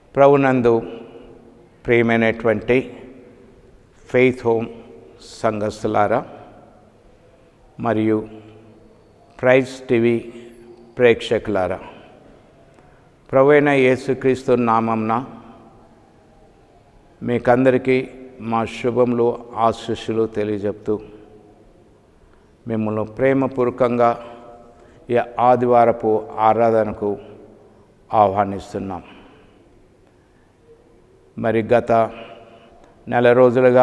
ప్రభునందు ప్రియమైనటువంటి faith home సంఘస్థులారా మరియు ప్రైజ్ టీవీ ప్రేక్షకులారా, ప్రభువైన యేసుక్రీస్తు నామమున మీకందరికీ మా శుభములు ఆశీస్సులు తెలియజెప్తూ మిమ్మల్ని ప్రేమపూర్వకంగా ఈ ఆదివారపు ఆరాధనకు ఆహ్వానిస్తున్నాం. మరి గత నెల రోజులుగా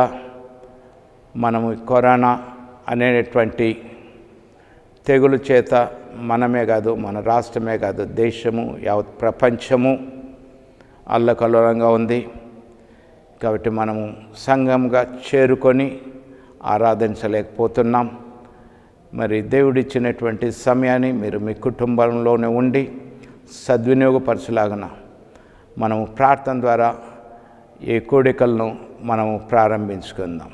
మనము కరోనా అనేటువంటి తెగులు చేత మనమే కాదు, మన రాష్ట్రమే కాదు, దేశము యావత్ ప్రపంచము అల్లకల్లోలంగా ఉంది. కాబట్టి మనము సంఘంగా చేరుకొని ఆరాధించలేకపోతున్నాం. మరి దేవుడిచ్చినటువంటి సమయాన్ని మీరు మీ కుటుంబంలోనే ఉండి సద్వినియోగపరచలాగన మనము ప్రార్థన ద్వారా ఈ కోడికలను మనము ప్రారంభించుకుందాం.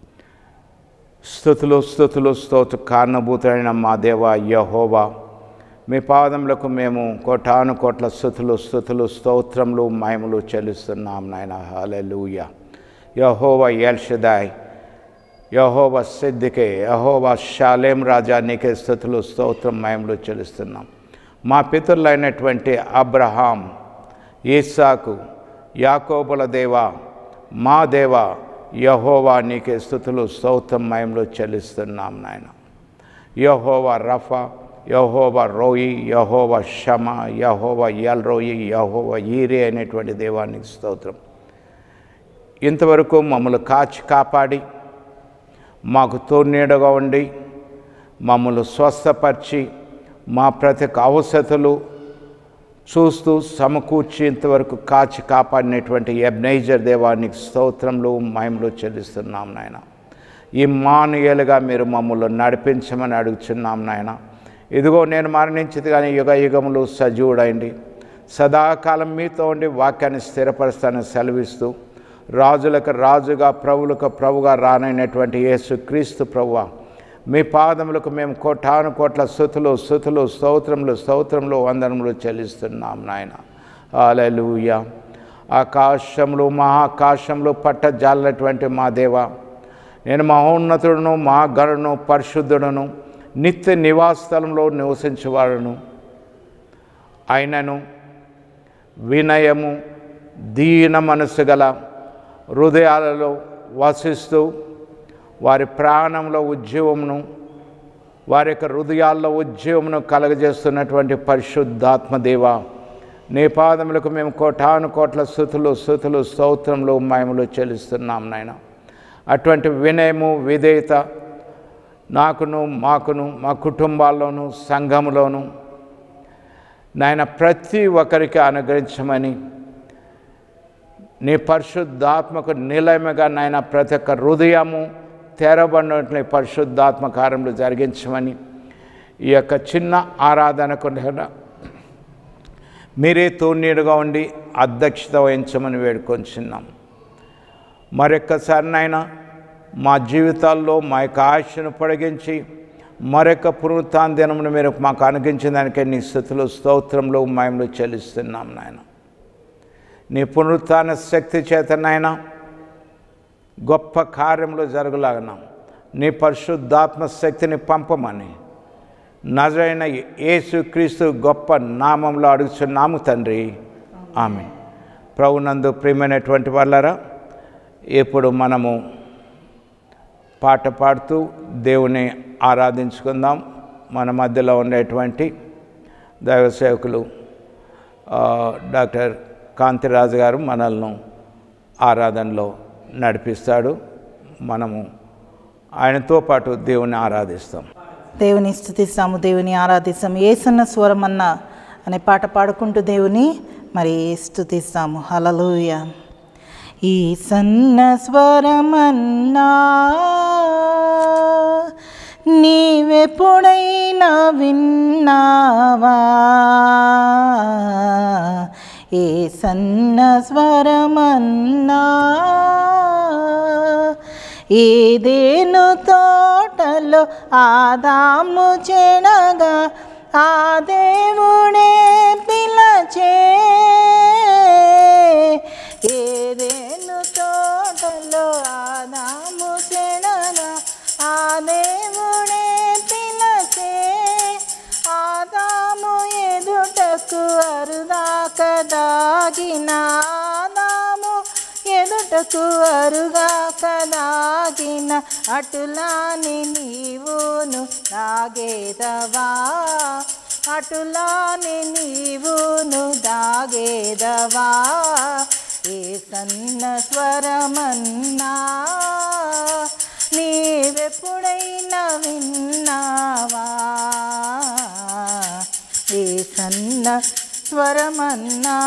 స్తుతులు స్తుతులు స్తోత్ర కారణభూతుడైన మా దేవ యెహోవా, మీ పాదములకు మేము కోటాను కోట్ల స్తుతులు స్తోత్రములు మహిమలు చెల్లిస్తున్నాం నాయన. హల్లెలూయా. యెహోవా ఎల్ షదాయ్, యెహోవా సిద్దికే, యెహోవా షాలేం రాజా, నీకే స్తుతులు స్తోత్రం మహిమలు చెల్లిస్తున్నాం. మా పితరులైనటువంటి అబ్రహాం, ఈసాకు, యాకోబుల దేవా, మా దేవా యెహోవా, నీకే స్తుతులు స్తోత్రం మహిమలు చెల్లిస్తున్నాం నాయన. యెహోవా రఫా, యెహోవా రోయి, యెహోవా షమా, యెహోవా ఎల్ రోయి, యెహోవా ఈరే అనేటువంటి దేవానికి స్తోత్రం. ఇంతవరకు మమ్మల్ని కాచి కాపాడి మాకు తోడునీడగా ఉండి మమ్మల్ని స్వస్థపరిచి మా ప్రతి అవసరతలు చూస్తూ సమకూర్చి ఇంతవరకు కాచి కాపాడినటువంటి ఎబ్నేజర్ దేవానికి స్తోత్రములు మహిమలు చెల్లిస్తున్నాం నాయన. ఇమ్మానుయేలుగా మీరు మమ్మల్ని నడిపించమని అడుగుచున్నాం నాయన. ఇదిగో నేను మరణించింది కానీ యుగ యుగములు సజీవుడైంది, సదాకాలం మీతో ఉండి వాక్యాన్ని స్థిరపరుస్తానని సెలవిస్తూ రాజులకు రాజుగా ప్రభువులకు ప్రభుగా రానైనటువంటి యేసుక్రీస్తు ప్రభువా, మీ పాదములకు మేము కోటాను కోట్ల స్తుతులు స్తోత్రములు వందనములు చెల్లిస్తున్నాం నాయన. హల్లెలూయా. ఆకాశములు మహాకాశములు పట్టజాలనటువంటి మా దేవ, నేను మహోన్నతుడును మహాగణును పరిశుద్ధుడును నిత్య నివాసస్థలంలో నివసించేవాడును అయినను వినయము దీన మనస్సు గల హృదయాలలో వసిస్తూ వారి ప్రాణంలో ఉద్యమమును వారి యొక్క హృదయాల్లో ఉద్యమమును కలగజేస్తున్నటువంటి పరిశుద్ధాత్మదేవ, నీ పాదములకు మేము కోటాను కోట్ల స్తుతులు స్తోత్రములు మహిమలు చెల్లిస్తున్నాం నాయన. అటువంటి వినయము విధేయత నాకును మాకును మా కుటుంబాల్లోనూ సంఘములోను నాయన ప్రతి ఒక్కరికి అనుగ్రహించమని, నీ పరిశుద్ధాత్మకు నిలయముగా నాయన ప్రతి ఒక్క హృదయము తెరబడినట్లు పరిశుద్ధాత్మ కార్యములు జరిగించమని ఈ యొక్క చిన్న ఆరాధనకు మీరే తోడునీడుగా ఉండి అధ్యక్షత వహించమని వేడుకొంచున్నాం. మరొక్కసారినైనా మా జీవితాల్లో మా యొక్క ఆయుష్ను పొడిగించి మరొక పునరుత్థాన దినమును మీరు మాకు అనుగ్రహించిన దానికే నీ స్తుతులు స్తోత్రములు మహిమలు చెల్లిస్తున్నాం నాయన. నీ పునరుత్థాన శక్తి చేతనైనా గొప్ప కార్యములు జరుగులాగన నీ పరిశుద్ధాత్మ శక్తిని పంపమని నజరైన యేసుక్రీస్తు గొప్ప నామంలో అడుగుచున్నాము తండ్రి, ఆమేన్. ప్రభునందు ప్రియమైనటువంటి వాళ్ళారా, ఇప్పుడు మనము పాట పాడుతూ దేవుని ఆరాధించుకుందాం. మన మధ్యలో ఉండేటువంటి దైవ సేవకులు డాక్టర్ కాంతిరాజు గారు మనల్ని ఆరాధనలో నడిపిస్తాడు. మనము ఆయనతో పాటు దేవుని ఆరాధిస్తాం. దేవుని స్తుతిస్తాము, దేవుని ఆరాధిస్తాం. ఏసన్న స్వరమన్న అనే పాట పాడుకుంటూ దేవుని మరి స్తుతిస్తాము. హల్లెలూయా. ఏసన్న స్వరమన్నా నీవెప్పుడైనా విన్నావా? ఏసన్న స్వరమన్నా ఏదేను తోటలో ఆదాము చెడగా ఆ దేవుడే పిలచే ఏదెను తోటలో ఆదాము చెడగా ఆ దేవుడే పిలచే ఆదాము ఎదుటకు అరుదాక దాగిన ఆదాము ఎదుటకు అరుగాక దాగిన అటులాని నీవును దాగేదవా అటులాని నీవును దాగేదవా ఏ సన్న స్వరమన్నా నీవెప్పుడైనా విన్నావా ఏ సన్న స్వరమన్నా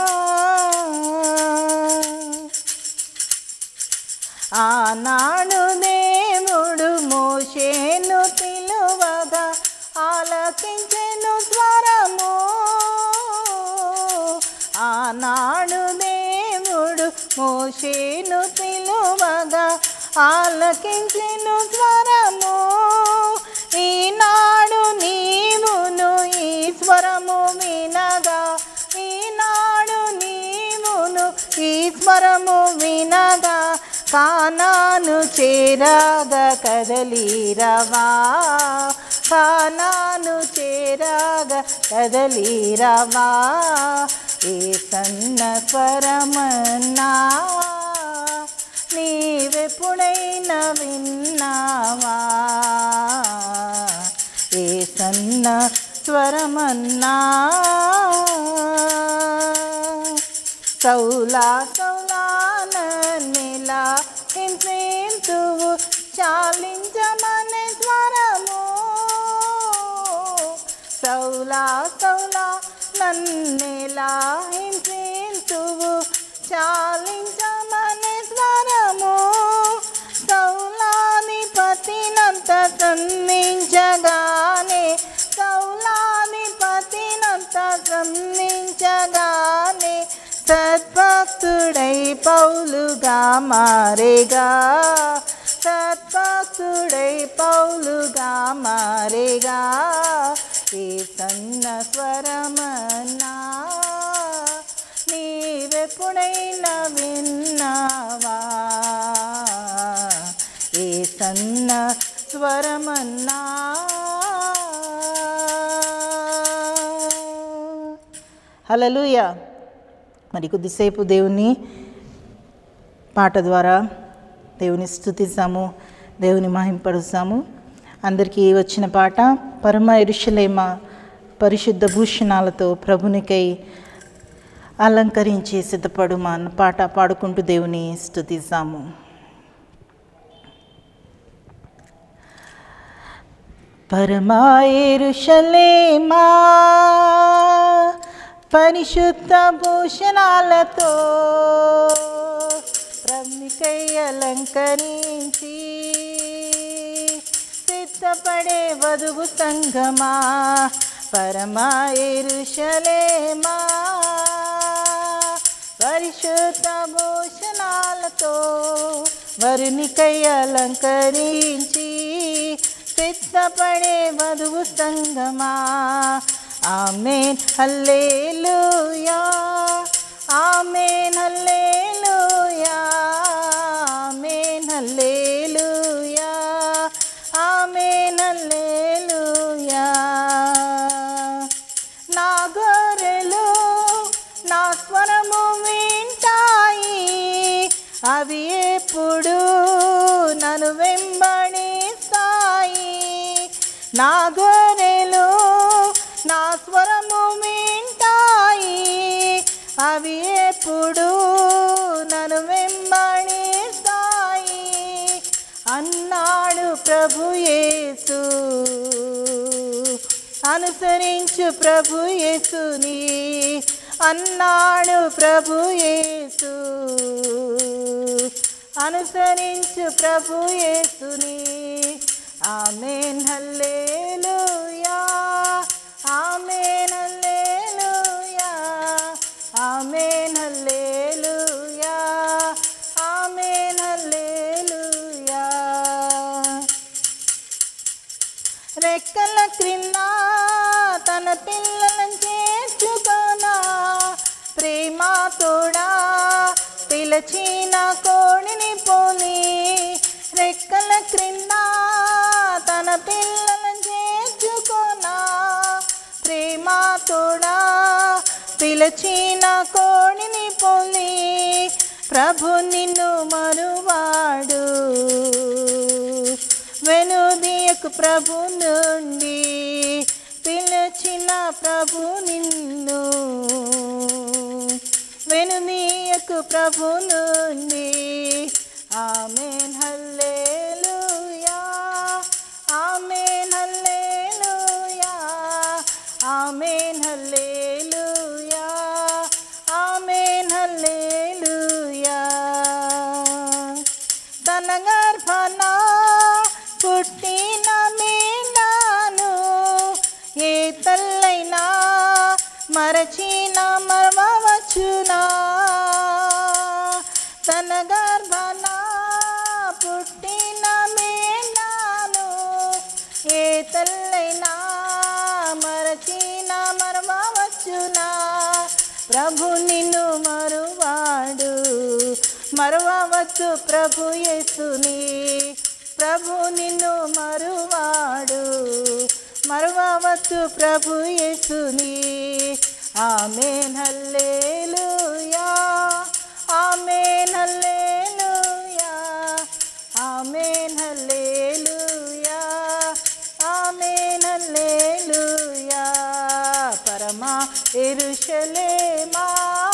ఆనాడు దేవుడు మోషేను పిలువగా ఆలకించెను స్వరము ఆనాడు దేవుడు మోషేను పిలువగా ఆలకించెను స్వరము ఈనాడు నీవును ఈ స్వరము వినగా ఈనాడు నీవును ఈ స్వరము వినగా కానాను చేరాగా కదలిరవా కానాను చేరాగా కదలిరవా ఏ సన్న స్వరమన్నా నీవెప్పుడైనా విన్నావా ఏ సన్న స్వరమన్నా సౌలా సౌలా నన్నిలా హింసింతువు చాలించమనే స్వరము సౌలా సౌలా నన్నిలా హింసింతువు చాలించమనే స్వరము సౌలాధిపతినంత సంధించగానే సౌలాధిపతినంత సంధించగానే సద్భక్తుడై పౌలుగా మారేగా సద్భక్తుడై పౌలుగా మారేగా ఏ సన్న స్వరమన్నా నీవెప్పుడైనా విన్నావా ఏ సన్న స్వరమన్నా హల్లెలూయా. మరి కొద్దిసేపు దేవుని పాట ద్వారా దేవుని స్తుతిస్తాము, దేవుని మహింపరుస్తాము. అందరికీ వచ్చిన పాట పరమ యెరూషలేమ పరిశుద్ధ భూషణాలతో ప్రభునికై అలంకరించి సిద్ధపడుమా అన్న పాట పాడుకుంటూ దేవుని స్తుతిస్తాము. పరమ యెరూషలేమా పరిశుద్ధ భూషణాలతో ప్రభునికై అలంకరించి సిద్ధపడే వధువు సంగమా పరమ యెరూషలేమా పరిశుద్ధ భూషణాలతో వరునికై అలంకరించి సిద్ధపడే వధువు సంగమా ఆమేన్ హల్లెలూయా ఆమేన్ హల్లెలూయా ఆమేన్ హల్లెలూయా ఆమేన్ హల్లెలూయా. నా గొర్రెలు నా స్వరము వింటాయి, అవి ఎప్పుడు నన్ను వెంబడిస్తాయి. నా గొర్రెలు నా స్వరము వింటాయి, అవి ఎప్పుడు నన్ను వెంబడిస్తాయి అన్నాడు ప్రభు యేసు. అనుసరించు ప్రభు యేసుని అన్నాడు ప్రభు యేసు. అనుసరించు ప్రభు యేసుని. ఆమేన్ హల్లెలూయా ఆమేన్ హల్లెలూయా ఆమేన్ హల్లెలూయా ఆమేన్ హల్లెలూయా. రెక్కల క్రింద తోడా పిలచిన కోడిని పోలి రెక్కల క్రింద తన పిల్లలను చేర్చుకోనా. ప్రేమ తోడా పిలచిన కోడిని పోలి ప్రభు నిన్ను మరువాడు. వెనుదీయకు ప్రభు నుండి పిలిచిన ప్రభు నిన్ను. వెనుదీయకు ప్రభు నుండి. ఆమేన్ హల్లెలూయా, ఆమేన్ హల్లెలూయా, ఆమేన్ హల్లెలూయా, ఆమేన్ హల్లెలూయా. తన గర్భాన పుట్టిన మీనాను ఏ తల్లైనా మరచిన మరవచ్చునా. తన గర్భాన పుట్టిన మీనాను ఏ తల్లైనా మరచిన మరవచ్చునా. ప్రభు నిన్ను మరువాడు. మరువవచ్చు ప్రభు యేసుని. ప్రభు నిన్ను మరువాడు. మరువవచ్చు ప్రభు యేసుని. ఆమేన్ హల్లెలూయా, ఆమేన్ హల్లెలూయా, ఆమేన్ హల్లెలూయా, ఆమేన్ హల్లెలూయా. పరమా యెరూషలేమా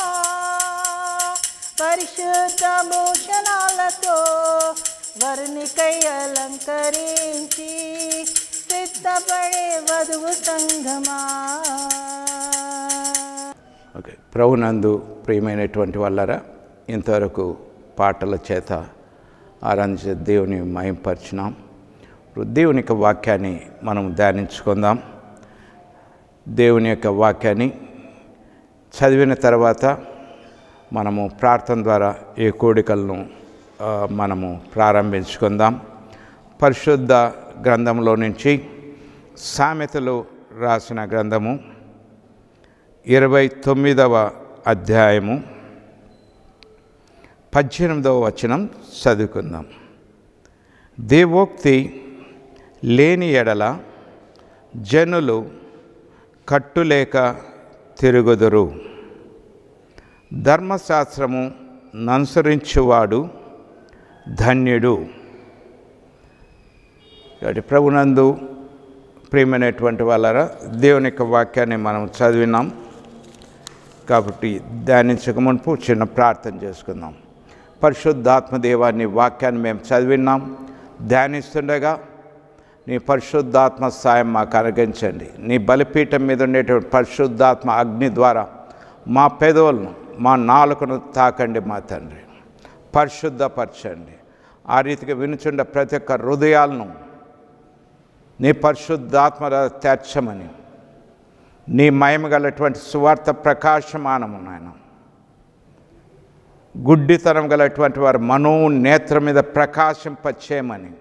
పరిశుద్ధ భూషణాలతో వరునికై అలంకరించి సిద్ధపడే వధువు సంగమా. ఓకే, ప్రభునందు ప్రియమైనటువంటి వాళ్ళరా, ఇంతవరకు పాటల చేత ఆరాధించే దేవుని మహింపరిచినాం. దేవుని యొక్క వాక్యాన్ని మనం ధ్యానించుకుందాం. దేవుని యొక్క వాక్యాన్ని చదివిన తర్వాత మనము ప్రార్థన ద్వారా ఈ కోడికలను మనము ప్రారంభించుకుందాం. పరిశుద్ధ గ్రంథంలో నుంచి సామెతలు రాసిన గ్రంథము 29వ అధ్యాయము 18వ వచనం చదువుకుందాం. దేవోక్తి లేని ఎడల జనులు కట్టులేక తిరుగుదురు. ధర్మశాస్త్రము ననుసరించువాడు ధన్యుడు. కాబట్టి ప్రభునందు ప్రియమైనటువంటి వాళ్ళరా, దేవుని యొక్క వాక్యాన్ని మనం చదివినాం కాబట్టి ధ్యానించక మునుపు చిన్న ప్రార్థన చేసుకుందాం. పరిశుద్ధాత్మ దేవాన్ని వాక్యాన్ని మేము చదివినాం. ధ్యానిస్తుండగా నీ పరిశుద్ధాత్మ సాయం మాకు అనుగ్రహించండి. నీ బలిపీఠం మీద ఉండేటువంటి పరిశుద్ధాత్మ అగ్ని ద్వారా మా పెదవులను, మా నాలుకను తాకండి మా తండ్రి. పరిశుద్ధపరచండి. ఆ రీతిగా వినుచుండ ప్రతి ఒక్క హృదయాలను నీ పరిశుద్ధాత్మ తెర్చమని, నీ మహిమ గలటువంటి సువార్త ప్రకాశమానము నాయన. గుడ్డితనం గలటువంటి వారి మనోనేత్రం మీద ప్రకాశింపచేయమని,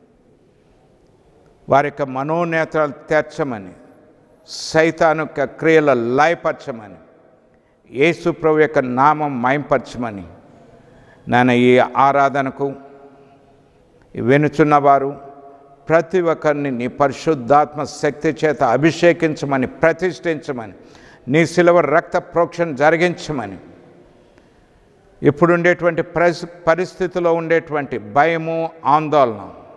వారి యొక్క మనోనేత్రాలు తెర్చమని, సైతాను యొక్క క్రియల లయపరచమని, యేసు ప్రభు యొక్క నామం మహింపరచమని నాయన ఈ ఆరాధనకు వినుచున్నవారు ప్రతి ఒక్కరిని నీ పరిశుద్ధాత్మ శక్తి చేత అభిషేకించమని, ప్రతిష్ఠించమని, నీ శిలువ రక్త ప్రోక్షణ జరిగించమని, ఇప్పుడుండేటువంటి పరిస్థితిలో ఉండేటువంటి భయము, ఆందోళన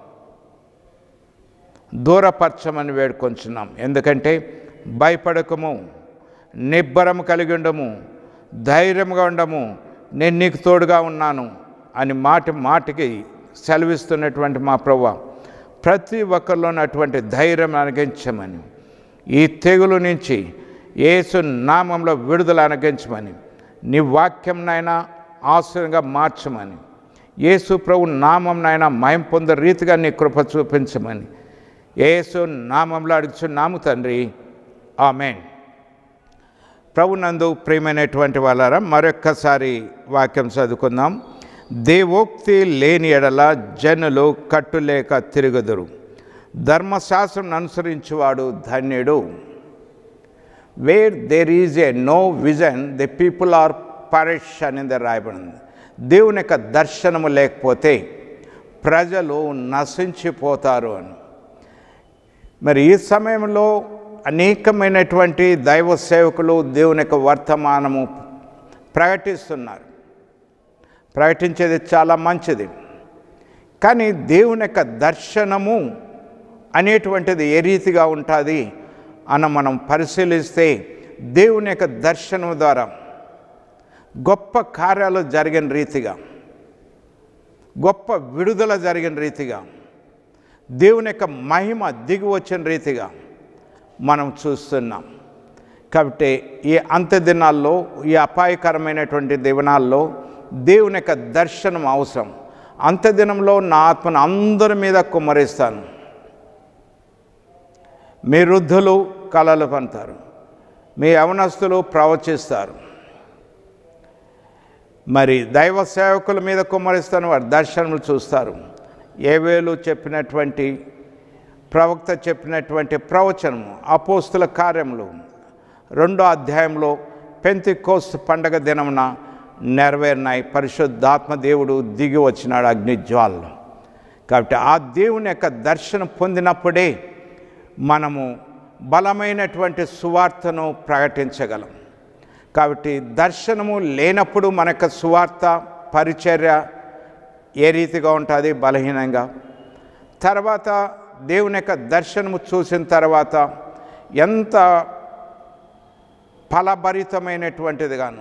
దూరపరచమని వేడుకొంచున్నాం. ఎందుకంటే భయపడకము, నిబ్బరము కలిగి ఉండము, ధైర్యంగా ఉండము, నేను నీకు తోడుగా ఉన్నాను అని మాటికి సెలవిస్తున్నటువంటి మా ప్రభువా, ప్రతి ఒక్కరిలో ఉన్నటువంటి ధైర్యం అనుగ్రహించమని, ఈ తెగులు నుంచి యేసు నామంలో విడుదల అనుగ్రహించమని, నీ వాక్యంనైనా ఆశ్రయంగా మార్చమని, యేసు ప్రభు నామంనైనా మహిమ పొందే రీతిగా నీ కృప చూపించమని యేసు నామంలో అడుగుచున్నాము తండ్రి, ఆమేన్. ప్రభునందు ప్రియమైనటువంటి వాళ్ళారా, మరొక్కసారి వాక్యం చదువుకుందాం. దేవోక్తి లేని ఎడల జనులు కట్టులేక తిరుగుదురు. ధర్మశాస్త్రం అనుసరించువాడు ధన్యుడు. Where there is a no vision, the people are perish అనేది రాయబడింది. దేవుని యొక్క దర్శనము లేకపోతే ప్రజలు నశించిపోతారు అని. మరి ఈ సమయంలో అనేకమైనటువంటి దైవ సేవకులు దేవుని యొక్క వర్తమానము ప్రకటిస్తున్నారు. ప్రకటించేది చాలా మంచిది. కానీ దేవుని యొక్క దర్శనము అనేటువంటిది ఏ రీతిగా ఉంటుంది అని మనం పరిశీలిస్తే, దేవుని యొక్క దర్శనం ద్వారా గొప్ప కార్యాలు జరిగిన రీతిగా, గొప్ప విడుదల జరిగిన రీతిగా, దేవుని యొక్క మహిమ దిగి వచ్చిన రీతిగా మనం చూస్తున్నాం. కాబట్టి ఈ అంత్య దినాల్లో, ఈ అపాయకరమైనటువంటి దినాల్లో దేవుని యొక్క దర్శనం అవసరం. అంత్య దినంలో నా ఆత్మను అందరి మీద కుమ్మరిస్తాను. మీ వృద్ధులు కలలు పంటారు, మీ యవనస్తులు ప్రవచిస్తారు. మరి దైవ సేవకుల మీద కుమ్మరిస్తాను, వారి దర్శనములు చూస్తారు. ఏవేలు చెప్పినటువంటి, ప్రవక్త చెప్పినటువంటి ప్రవచనము అపోస్తుల కార్యములు 2వ అధ్యాయంలో పెంతెకోస్తు పండగ దినమున నెరవేరినాయి. పరిశుద్ధాత్మ దేవుడు దిగి వచ్చినాడు అగ్నిజ్వాలలో. కాబట్టి ఆ దేవుని యొక్క దర్శనం పొందినప్పుడే మనము బలమైనటువంటి సువార్తను ప్రకటించగలం. కాబట్టి దర్శనము లేనప్పుడు మన యొక్క సువార్త పరిచర్య ఏ రీతిగా ఉంటుంది? బలహీనంగా. తర్వాత దేవుని యొక్క దర్శనము చూసిన తర్వాత ఎంత ఫలభరితమైనటువంటిదిగాను,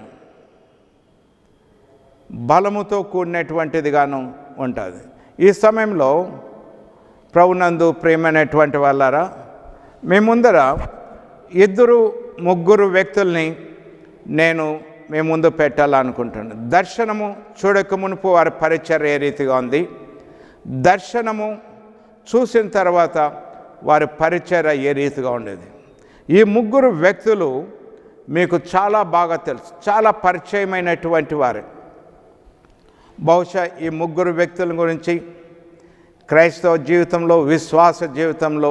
బలముతో కూడినటువంటిదిగాను ఉంటుంది. ఈ సమయంలో ప్రభునందు ప్రియమైనటువంటి వాళ్ళారా, మీ ముందర 2-3 వ్యక్తుల్ని నేను మీ ముందు పెట్టాలనుకుంటున్నాను. దర్శనము చూడక మునుపు వారి పరిచర్య ఏ రీతిగా ఉంది, దర్శనము చూసిన తర్వాత వారి పరిచర్య ఏ రీతిగా ఉండేది. ఈ 3 వ్యక్తులు మీకు చాలా బాగా తెలుసు, చాలా పరిచయమైనటువంటి వారే. బహుశా ఈ 3 వ్యక్తుల గురించి క్రైస్తవ జీవితంలో, విశ్వాస జీవితంలో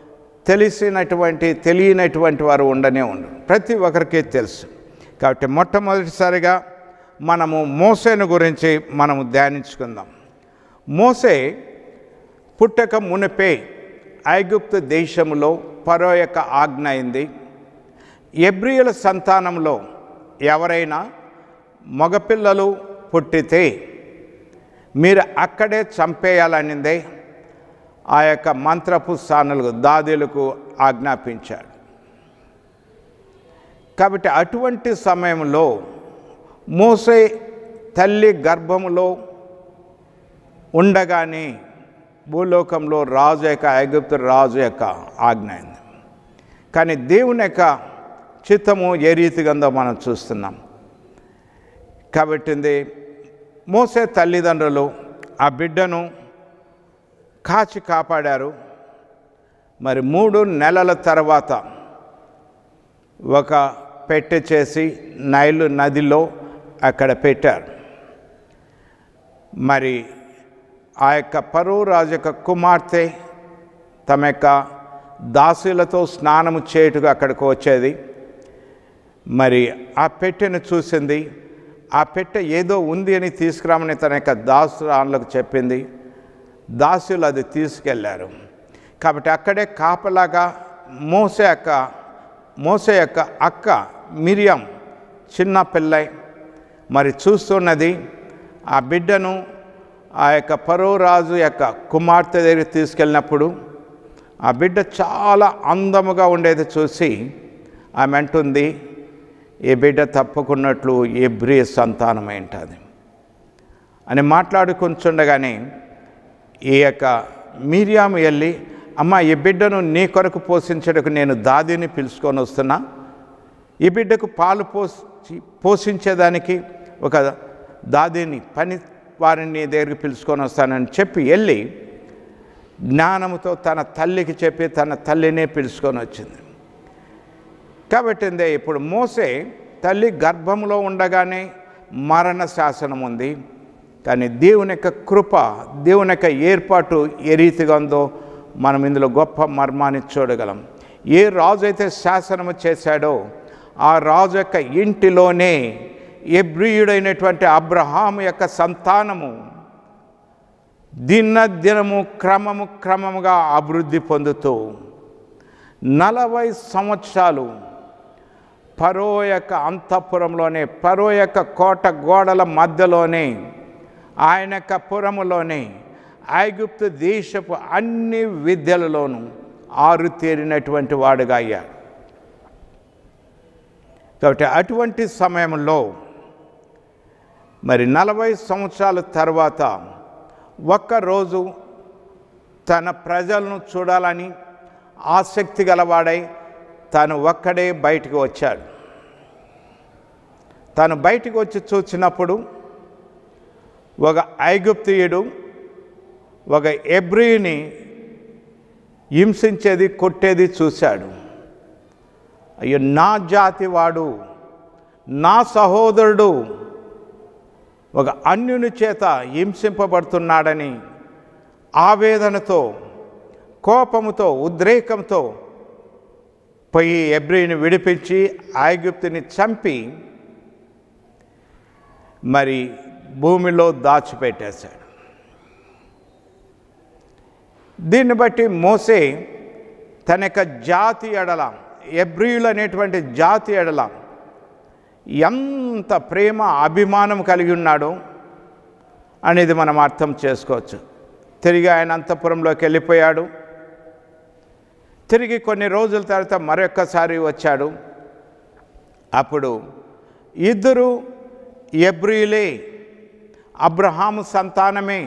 తెలియనటువంటి వారు ఉండనే ఉండరు. ప్రతి ఒక్కరికి తెలుసు. కాబట్టి మొట్టమొదటిసారిగా మనము మోసేను గురించి మనము ధ్యానించుకుందాం. మోసే పుట్టక మునిపే ఐగుప్తు దేశంలో ఫరో యొక్క ఆజ్ఞ అయింది. హెబ్రీయుల సంతానంలో ఎవరైనా మగపిల్లలు పుట్టితే మీరు అక్కడే చంపేయాలనిందే ఆ యొక్క మంత్రపు స్థానాలకు, దాదులకు ఆజ్ఞాపించాడు. కాబట్టి అటువంటి సమయంలో మోసే తల్లి గర్భములో ఉండగానే భూలోకంలో రాజు యొక్క, ఐగుప్తు రాజు యొక్క ఆజ్ఞ అయింది. కానీ దేవుని యొక్క చిత్తము ఏ రీతిగా ఉందో మనం చూస్తున్నాం. కాబట్టి మోసే తల్లిదండ్రులు ఆ బిడ్డను కాచి కాపాడారు. మరి 3 నెలల తర్వాత ఒక పెట్టె చేసి నైలు నదిలో అక్కడ పెట్టారు. మరి ఆ యొక్క ఫరో రాజు యొక్క కుమార్తె తమ యొక్క దాసులతో స్నానము చేయుటకు అక్కడికి వచ్చేది. మరి ఆ పెట్టెను చూసింది. ఆ పెట్టె ఏదో ఉంది అని తీసుకురామని తన యొక్క దాసురాళ్ళకు చెప్పింది. దాసులు అది తీసుకెళ్లారు. కాబట్టి అక్కడే కాపలాగా మోసే యొక్క అక్క మిరియం చిన్న పిల్లై మరి చూస్తున్నది. ఆ బిడ్డను ఆ యొక్క ఫరో రాజు యొక్క కుమార్తె దగ్గరికి తీసుకెళ్ళినప్పుడు ఆ బిడ్డ చాలా అందముగా ఉండేది చూసి ఆమె అంటుంది, ఈ బిడ్డ తప్పుకున్నట్లు హెబ్రీ సంతానమై ఉంటుంది అని మాట్లాడుకుంటుండగానే ఈ యొక్క మిరియాము వెళ్ళి, అమ్మ ఈ బిడ్డను నీ కొరకు పోషించడానికి నేను దాదిని పిలుచుకొని వస్తున్నా, ఈ బిడ్డకు పాలు పోషించేదానికి ఒక దాదిని, పని వారిని నీ దగ్గరికి పిలుచుకొని వస్తానని చెప్పి వెళ్ళి జ్ఞానంతో తన తల్లికి చెప్పి తన తల్లినే పిలుచుకొని వచ్చింది. కాబట్టి ఇప్పుడు మోసే తల్లి గర్భంలో ఉండగానే మరణ శాసనం ఉంది. కానీ దేవుని యొక్క కృప, దేవుని యొక్క ఏర్పాటు ఏ రీతిగా ఉందో మనం ఇందులో గొప్ప మర్మాన్ని చూడగలం. ఏ రాజు అయితే శాసనము చేశాడో ఆ రాజు యొక్క ఇంటిలోనే ఎబ్రీయుడైనటువంటి అబ్రహాము యొక్క సంతానము దినదినము క్రమముగా అభివృద్ధి పొందుతూ 40 సంవత్సరాలు ఫరో యొక్క అంతఃపురంలోనే, ఫరో యొక్క కోట గోడల మధ్యలోనే, ఆయన యొక్క పురములోనే ఐగుప్తు దేశపు అన్ని విద్యలలోనూ ఆరుతేరినటువంటి వాడుగా అయ్యాడు. కాబట్టి అటువంటి సమయంలో మరి 40 సంవత్సరాల తర్వాత ఒక్కరోజు తన ప్రజలను చూడాలని ఆసక్తి గలవాడై తాను ఒక్కడే బయటికి వచ్చాడు. తాను బయటికి వచ్చి చూసినప్పుడు ఒక ఐగుప్తీయుడు ఒక ఎబ్రీని హింసించేది, కొట్టేది చూశాడు. అయ్యో, నా జాతి వాడు, నా సహోదరుడు ఒక అన్యుని చేత హింసింపబడుతున్నాడని ఆవేదనతో, కోపముతో, ఉద్రేకంతో పోయి ఎబ్రీని విడిపించి ఐగుప్తుని చంపి మరి భూమిలో దాచిపెట్టేశాడు. దీన్ని బట్టి మోసే తన యొక్క జాతి ఎడల, ఎబ్రీయులు అనేటువంటి జాతి ఎడల ఎంత ప్రేమ అభిమానం కలిగి ఉన్నాడో అనేది మనం అర్థం చేసుకోవచ్చు. తిరిగి ఆయన అంతఃపురంలోకి వెళ్ళిపోయాడు. తిరిగి కొన్ని రోజుల తర్వాత మరొక్కసారి వచ్చాడు. అప్పుడు ఇద్దరు ఎబ్రీయులే, అబ్రహాము సంతానమే,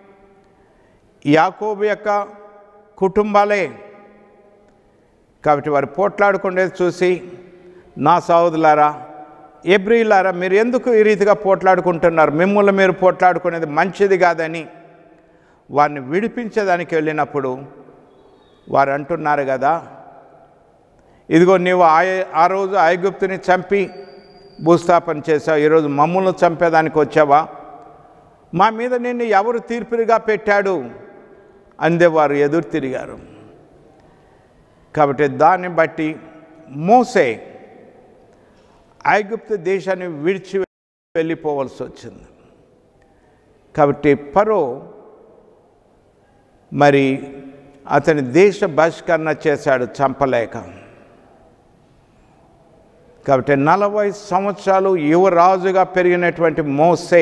యాకోబు యొక్క కుటుంబాలే. కాబట్టి వారు పోట్లాడుకునేది చూసి, నా సహోదరులారా, ఎబ్రీయులారా, మీరు ఎందుకు ఈ రీతిగా పోట్లాడుకుంటున్నారు? మిమ్మల్ని మీరు పోట్లాడుకునేది మంచిది కాదని వారిని విడిపించేదానికి వెళ్ళినప్పుడు వారు అంటున్నారు కదా, ఇదిగో నీవు ఆ రోజు ఐగుప్తుని చంపి భూస్థాపన చేసావు, ఈరోజు మమ్మల్ని చంపేదానికి వచ్చావా? మా మీద నిన్ను ఎవరు తీర్పుగా పెట్టాడు? అందే వారు ఎదురు తిరిగారు. కాబట్టి దాన్ని బట్టి మోసే ఐగుప్తు దేశాన్ని విడిచి వెళ్ళిపోవలసి వచ్చింది. కాబట్టి ఫరో మరి అతని దేశ బహిష్కరణ చేశాడు, చంపలేక. కాబట్టి 40 సంవత్సరాలు యువరాజుగా పెరిగినటువంటి మోసే,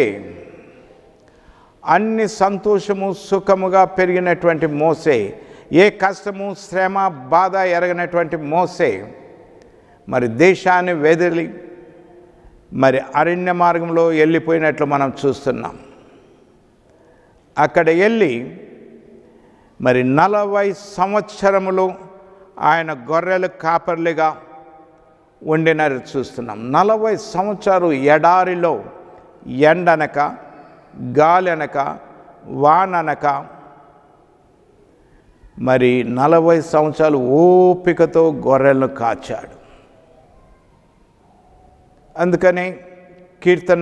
అన్ని సంతోషము సుఖముగా పెరిగినటువంటి మోసే, ఏ కష్టము శ్రమ బాధ ఎరగనటువంటి మోసే మరి దేశాన్ని వెదిలి మరి అరణ్య మార్గంలో వెళ్ళిపోయినట్లు మనం చూస్తున్నాం. అక్కడ వెళ్ళి మరి 40 సంవత్సరములు ఆయన గొర్రెలు కాపర్లుగా ఉండినది చూస్తున్నాం. 40 సంవత్సరాలు ఎడారిలో ఎండనక, గాలనక, వాననక మరి 40 సంవత్సరాలు ఓపికతో గొర్రెలను కాచాడు. అందుకని కీర్తన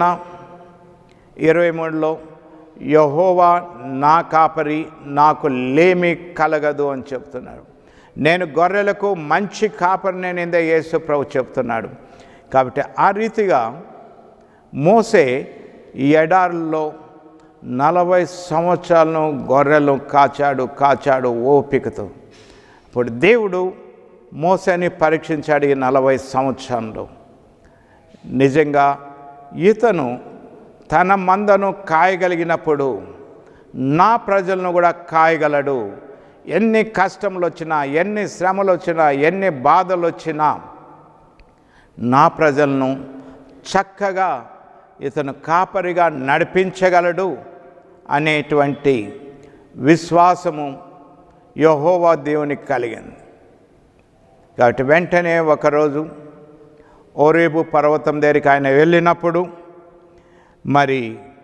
23లో యెహోవా నా కాపరి, నాకు లేమి కలగదు అని చెప్తున్నాడు. నేను గొర్రెలకు మంచి కాపరిని నేనే యేసు ప్రభు చెప్తున్నాడు. కాబట్టి ఆ రీతిగా మోసే ఈ ఎడారుల్లో 40 సంవత్సరాలను గొర్రెలను కాచాడు ఓపికతో. ఇప్పుడు దేవుడు మోసేని పరీక్షించాడు ఈ 40 సంవత్సరంలో. నిజంగా ఇతను తన మందను కాయగలిగినప్పుడు నా ప్రజలను కూడా కాయగలడు. ఎన్ని కష్టములు వచ్చినా, ఎన్ని శ్రమలు వచ్చినా, ఎన్ని బాధలు వచ్చినా నా ప్రజలను చక్కగా ఇతను కాపరిగా నడిపించగలడు అనేటువంటి విశ్వాసము యెహోవా దేవునికి కలిగింది. కాబట్టి వెంటనే ఒకరోజు ఓరేబు పర్వతం దగ్గరికి ఆయన వెళ్ళినప్పుడు మరి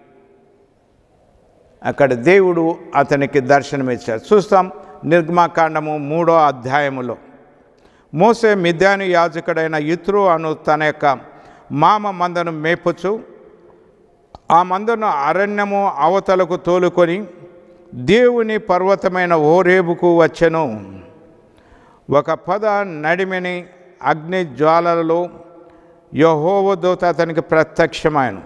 అక్కడ దేవుడు అతనికి దర్శనమిచ్చాడు. చూస్తాం నిర్గమాకాండము 3వ అధ్యాయములో. మోసే మిద్యాను యాజకుడైన యిత్రో అను తన యొక్క మామ మందను మేపుచు ఆ మందను అరణ్యము అవతలకు తోలుకొని దేవుని పర్వతమైన ఓరేబుకు వచ్చెను. ఒక పొద నడిమిని అగ్ని జ్వాలలలో యెహోవా దూత అతనికి ప్రత్యక్షమాయెను.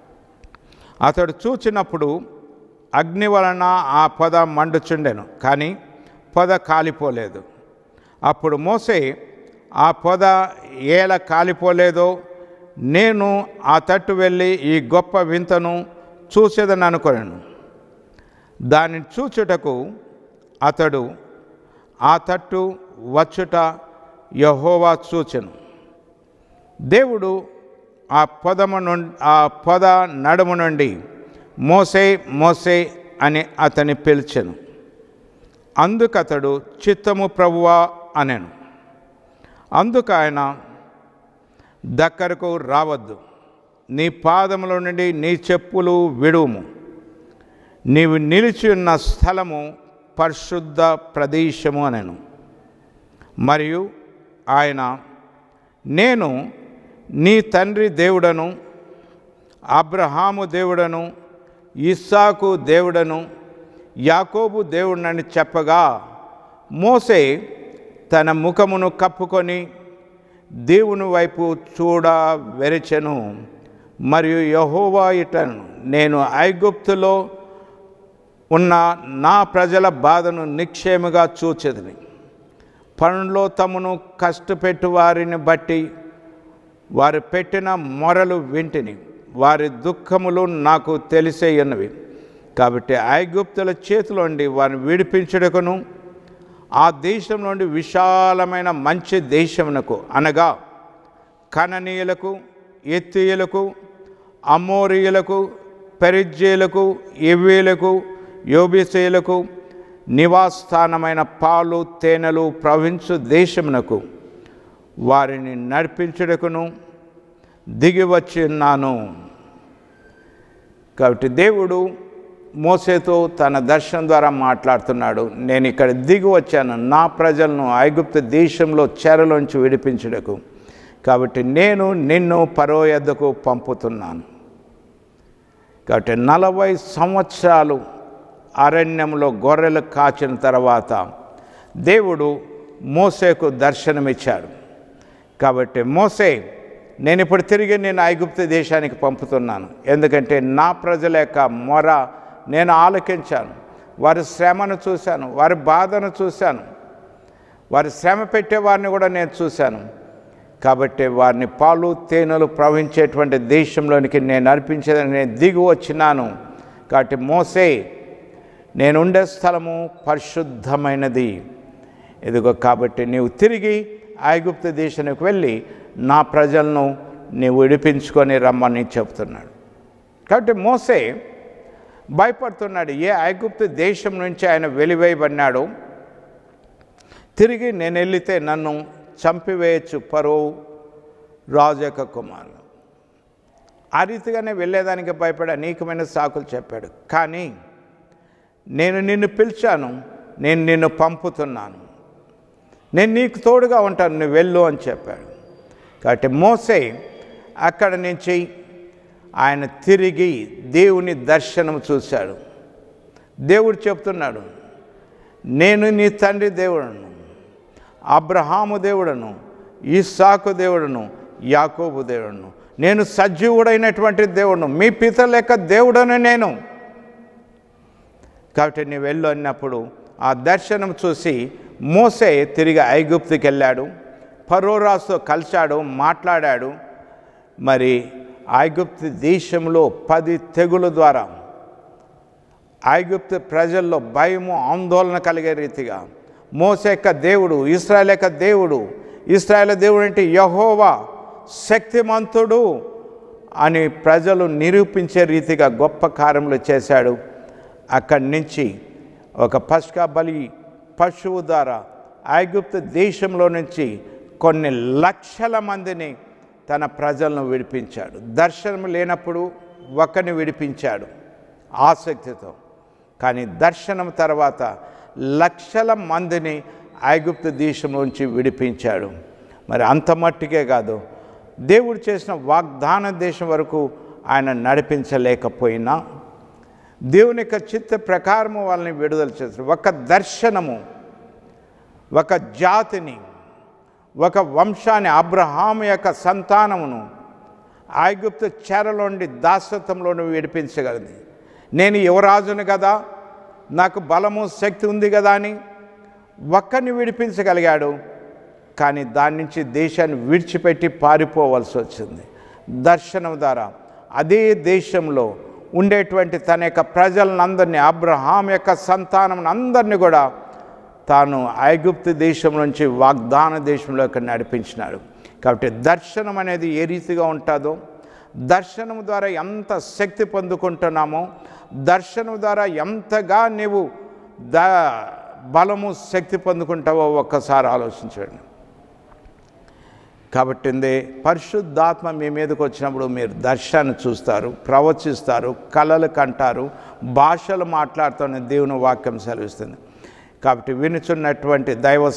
అతడు చూచినప్పుడు అగ్ని వలన ఆ పొద మండుచుండెను, కానీ పొద కాలిపోలేదు. అప్పుడు మోషే, ఆ పొద ఏల కాలిపోలేదో నేను ఆ తట్టు వెళ్ళి ఈ గొప్ప వింతను చూసేదని అనుకొనెను. దానిని చూచుటకు అతడు ఆ తట్టు వచ్చుట యెహోవా చూచెను. దేవుడు ఆ పొద నడుము నుండి మోసే మోసే అని అతని పిలిచెను. అందుకతడు చిత్తము ప్రభువా అనెను. అందుకు ఆయన, దగ్గరకు రావద్దు, నీ పాదముల నుండి నీ చెప్పులు విడువుము, నీవు నిలిచి ఉన్న స్థలము పరిశుద్ధ ప్రదేశము అనెను. మరియు ఆయన, నేను నీ తండ్రి దేవుడను, అబ్రహాము దేవుడను, ఇస్సాకు దేవుడను, యాకోబు దేవుడనని చెప్పగా మోషే తన ముఖమును కప్పుకొని దేవుని వైపు చూడ వెరచెను. మరియు యెహోవా ఇట్లనెను, నేను ఐగుప్తులో ఉన్న నా ప్రజల బాధను నిక్షేమగా చూచెదను. పనుల్లో తమను కష్టపెట్టు వారిని బట్టి వారు పెట్టిన మొరలు వింటిని, వారి దుఃఖములు నాకు తెలిసే ఉన్నవి. కాబట్టి ఐగుప్తుల చేతిలోండి వారిని విడిపించుటకును ఆ దేశం నుండి విశాలమైన మంచి దేశమునకు, అనగా కననీయులకు, ఎత్తీయులకు, అమోరీయులకు, పెరిజ్జీయులకు, ఎవ్వీయులకు, యోబీసీయులకు నివాసస్థానమైన పాలు తేనెలు ప్రవహించు దేశమునకు వారిని నడిపించుటకును దిగి వచ్చి ఉన్నాను. కాబట్టి దేవుడు మోసేతో తన దర్శనం ద్వారా మాట్లాడుతున్నాడు. నేను ఇక్కడ దిగి వచ్చాను నా ప్రజలను ఐగుప్తు దేశంలో చెరలోంచి విడిపించుటకు. కాబట్టి నేను నిన్ను ఫరో యొద్దకు పంపుతున్నాను. కాబట్టి 40 సంవత్సరాలు అరణ్యంలో గొర్రెలు కాచిన తర్వాత దేవుడు మోసేకు దర్శనమిచ్చాడు. కాబట్టి మోసే, నేను ఇప్పుడు తిరిగి నేను ఐగుప్తు దేశానికి పంపుతున్నాను, ఎందుకంటే నా ప్రజల యొక్క మొర నేను ఆలకించాను, వారి శ్రమను చూశాను, వారి బాధను చూశాను, వారి శ్రమ పెట్టేవారిని కూడా నేను చూశాను. కాబట్టి వారిని పాలు తేనెలు ప్రవహించేటువంటి దేశంలోనికి నేను నడిపించేదని నేను దిగి వచ్చినాను. కాబట్టి మోసే, నేను ఉండే స్థలము పరిశుద్ధమైనది, ఇదిగో కాబట్టి నీవు తిరిగి ఐగుప్తు దేశానికి వెళ్ళి నా ప్రజలను నీవు విడిపించుకొని రమ్మని చెప్తున్నాడు. కాబట్టి మోసే భయపడుతున్నాడు. ఏ ఐగుప్తు దేశం నుంచి ఆయన వెలివేయబడినాడు, తిరిగి నేను వెళితే నన్ను చంపివేయచ్చు ఫరో రాజు యొక్క కుమారుడు. ఆ రీతిగానే వెళ్ళేదానికి భయపడి అనేకమైన సాకులు చెప్పాడు. కానీ నేను నిన్ను పిలిచాను, నేను నిన్ను పంపుతున్నాను, నేను నీకు తోడుగా ఉంటాను, నువ్వు వెళ్ళు అని చెప్పాడు. కాబట్టి మోసే అక్కడ నుంచి ఆయన తిరిగి దేవుని దర్శనం చూశాడు. దేవుడు చెప్తున్నాడు, నేను నీ తండ్రి దేవుడను, అబ్రహాము దేవుడను, ఇస్సాకు దేవుడను, యాకోబు దేవుడను, నేను సజీవుడైనటువంటి దేవుడను, మీ పితరుల యొక్క దేవుడను నేను. కాబట్టి నీవు వెళ్ళు అన్నప్పుడు ఆ దర్శనం చూసి మోసే తిరిగి ఐగుప్తుకి వెళ్ళాడు, ఫరో రాజుతో కలిశాడు, మాట్లాడాడు. మరి ఐగుప్తు దేశంలో 10 తెగుల ద్వారా ఐగుప్తు ప్రజల్లో భయము ఆందోళన కలిగే రీతిగా మోసే యొక్క దేవుడు, ఇశ్రాయేలు యొక్క దేవుడు, ఇశ్రాయేలు దేవుడు అంటే యెహోవా శక్తిమంతుడు అని ప్రజలు నిరూపించే రీతిగా గొప్ప కార్యములు చేశాడు. అక్కడి నుంచి ఒక పస్కా బలి పశువు ద్వారా ఐగుప్తు దేశంలో నుంచి కొన్ని లక్షల మందిని తన ప్రజలను విడిపించాడు. దర్శనం లేనప్పుడు ఒకరిని విడిపించాడు ఆసక్తితో, కానీ దర్శనం తర్వాత లక్షల మందిని ఐగుప్తు దేశం నుంచి విడిపించాడు. మరి అంత మట్టుకే కాదు, దేవుడు చేసిన వాగ్దాన దేశం వరకు ఆయన నడిపించలేకపోయినా దేవుని యొక్క చిత్త ప్రకారము వాళ్ళని విడుదల చేశాడు. ఒక దర్శనము ఒక జాతిని, ఒక వంశాన్ని, అబ్రహాము యొక్క సంతానమును ఐగుప్తు చెరలోండి దాసత్వంలోని విడిపించగలిగింది. నేను యువరాజును కదా, నాకు బలము శక్తి ఉంది కదా అని ఒక్కరిని విడిపించగలిగాడు. కానీ దాని నుంచి దేశాన్ని విడిచిపెట్టి పారిపోవలసి వచ్చింది. దర్శనం ద్వారా అదే దేశంలో ఉండేటువంటి తన యొక్క ప్రజలందరినీ, అబ్రహాం యొక్క సంతానం అందరినీ కూడా తాను ఐగుప్తు దేశం నుంచి వాగ్దాన దేశంలోకి నడిపించినాడు. కాబట్టి దర్శనం అనేది ఏ రీతిగా ఉంటుందో, దర్శనం ద్వారా ఎంత శక్తి పొందుకుంటున్నామో, దర్శనం ద్వారా ఎంతగా నీవు బలము శక్తి పొందుకుంటావో ఒక్కసారి ఆలోచించండి. కాబట్టి పరిశుద్ధాత్మ మీ మీదకి వచ్చినప్పుడు మీరు దర్శనాన్ని చూస్తారు, ప్రవచిస్తారు, కలలు కంటారు, భాషలు మాట్లాడుతూనే దేవుని వాక్యం సెలవిస్తుంది. కాబట్టి వినుచున్నటువంటి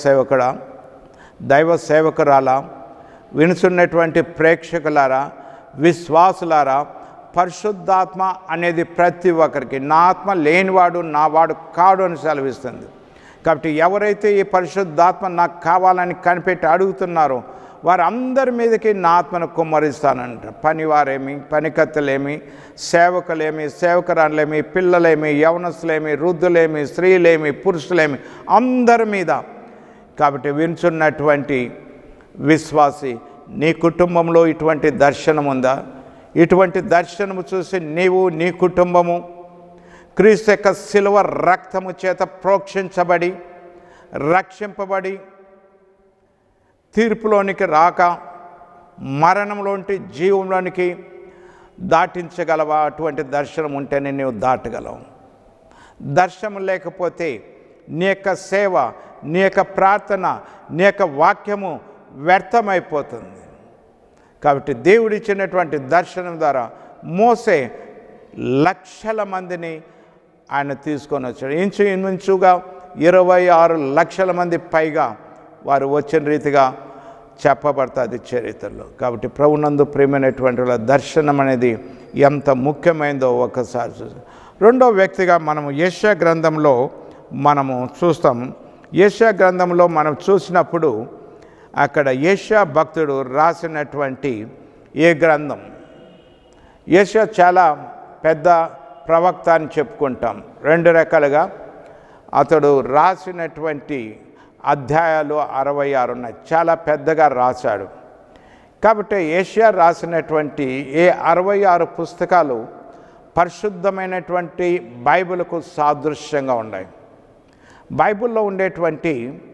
దైవ సేవకురాలా, వినుచున్నటువంటి ప్రేక్షకులారా, విశ్వాసులారా, పరిశుద్ధాత్మ అనేది ప్రతి ఒక్కరికి, నా ఆత్మ లేనివాడు నా వాడు కాడు అని సెలవిస్తుంది. కాబట్టి ఎవరైతే ఈ పరిశుద్ధాత్మ నాకు కావాలని కనిపెట్టి అడుగుతున్నారో వారందరి మీదకి నా ఆత్మను కుమ్మరిస్తానంట. పనివారేమి, పనికత్తెలేమి, సేవకులేమి, సేవకురాలేమి, పిల్లలేమి, యవనస్తులేమి, వృద్ధులేమి, స్త్రీలేమి, పురుషులేమి, అందరి మీద. కాబట్టి వింటున్నటువంటి విశ్వాసి, నీ కుటుంబంలో ఇటువంటి దర్శనం ఉందా? ఇటువంటి దర్శనము చూసి నీవు, నీ కుటుంబము క్రీస్తు యొక్క శిలువ రక్తము చేత ప్రోక్షించబడి, రక్షింపబడి, తీర్పులోనికి రాక మరణంలోంటి జీవంలోనికి దాటించగలవా? అటువంటి దర్శనం ఉంటేనే నీవు దాటగలవు. దర్శనం లేకపోతే నీ యొక్క సేవ, నీ యొక్క ప్రార్థన, నీ యొక్క వాక్యము వ్యర్థమైపోతుంది. కాబట్టి దేవుడిచ్చినటువంటి దర్శనం ద్వారా మోసే లక్షల మందిని ఆయన తీసుకొని వచ్చాడు. ఇంచుగా 26 లక్షల మంది పైగా వారు వచ్చిన రీతిగా చెప్పబడుతుంది చరిత్రలో. కాబట్టి ప్రభునందు ప్రియమైనటువంటి వాళ్ళ దర్శనం అనేది ఎంత ముఖ్యమైనదో ఒకసారి చూసాం. రెండో వ్యక్తిగా మనము యెషయా గ్రంథంలో మనము చూస్తాం. యెషయా గ్రంథంలో మనం చూసినప్పుడు అక్కడ యెషయా భక్తుడు రాసినటువంటి ఏ గ్రంథం, యెషయా చాలా పెద్ద ప్రవక్త అని చెప్పుకుంటాం. 2 రకాలుగా అతడు రాసినటువంటి అధ్యాయాలు 66 ఉన్నాయి. చాలా పెద్దగా రాశాడు. కాబట్టి యెషయా రాసినటువంటి 66 పుస్తకాలు పరిశుద్ధమైనటువంటి బైబిల్కు సాదృశ్యంగా ఉన్నాయి. బైబిల్లో ఉండేటువంటి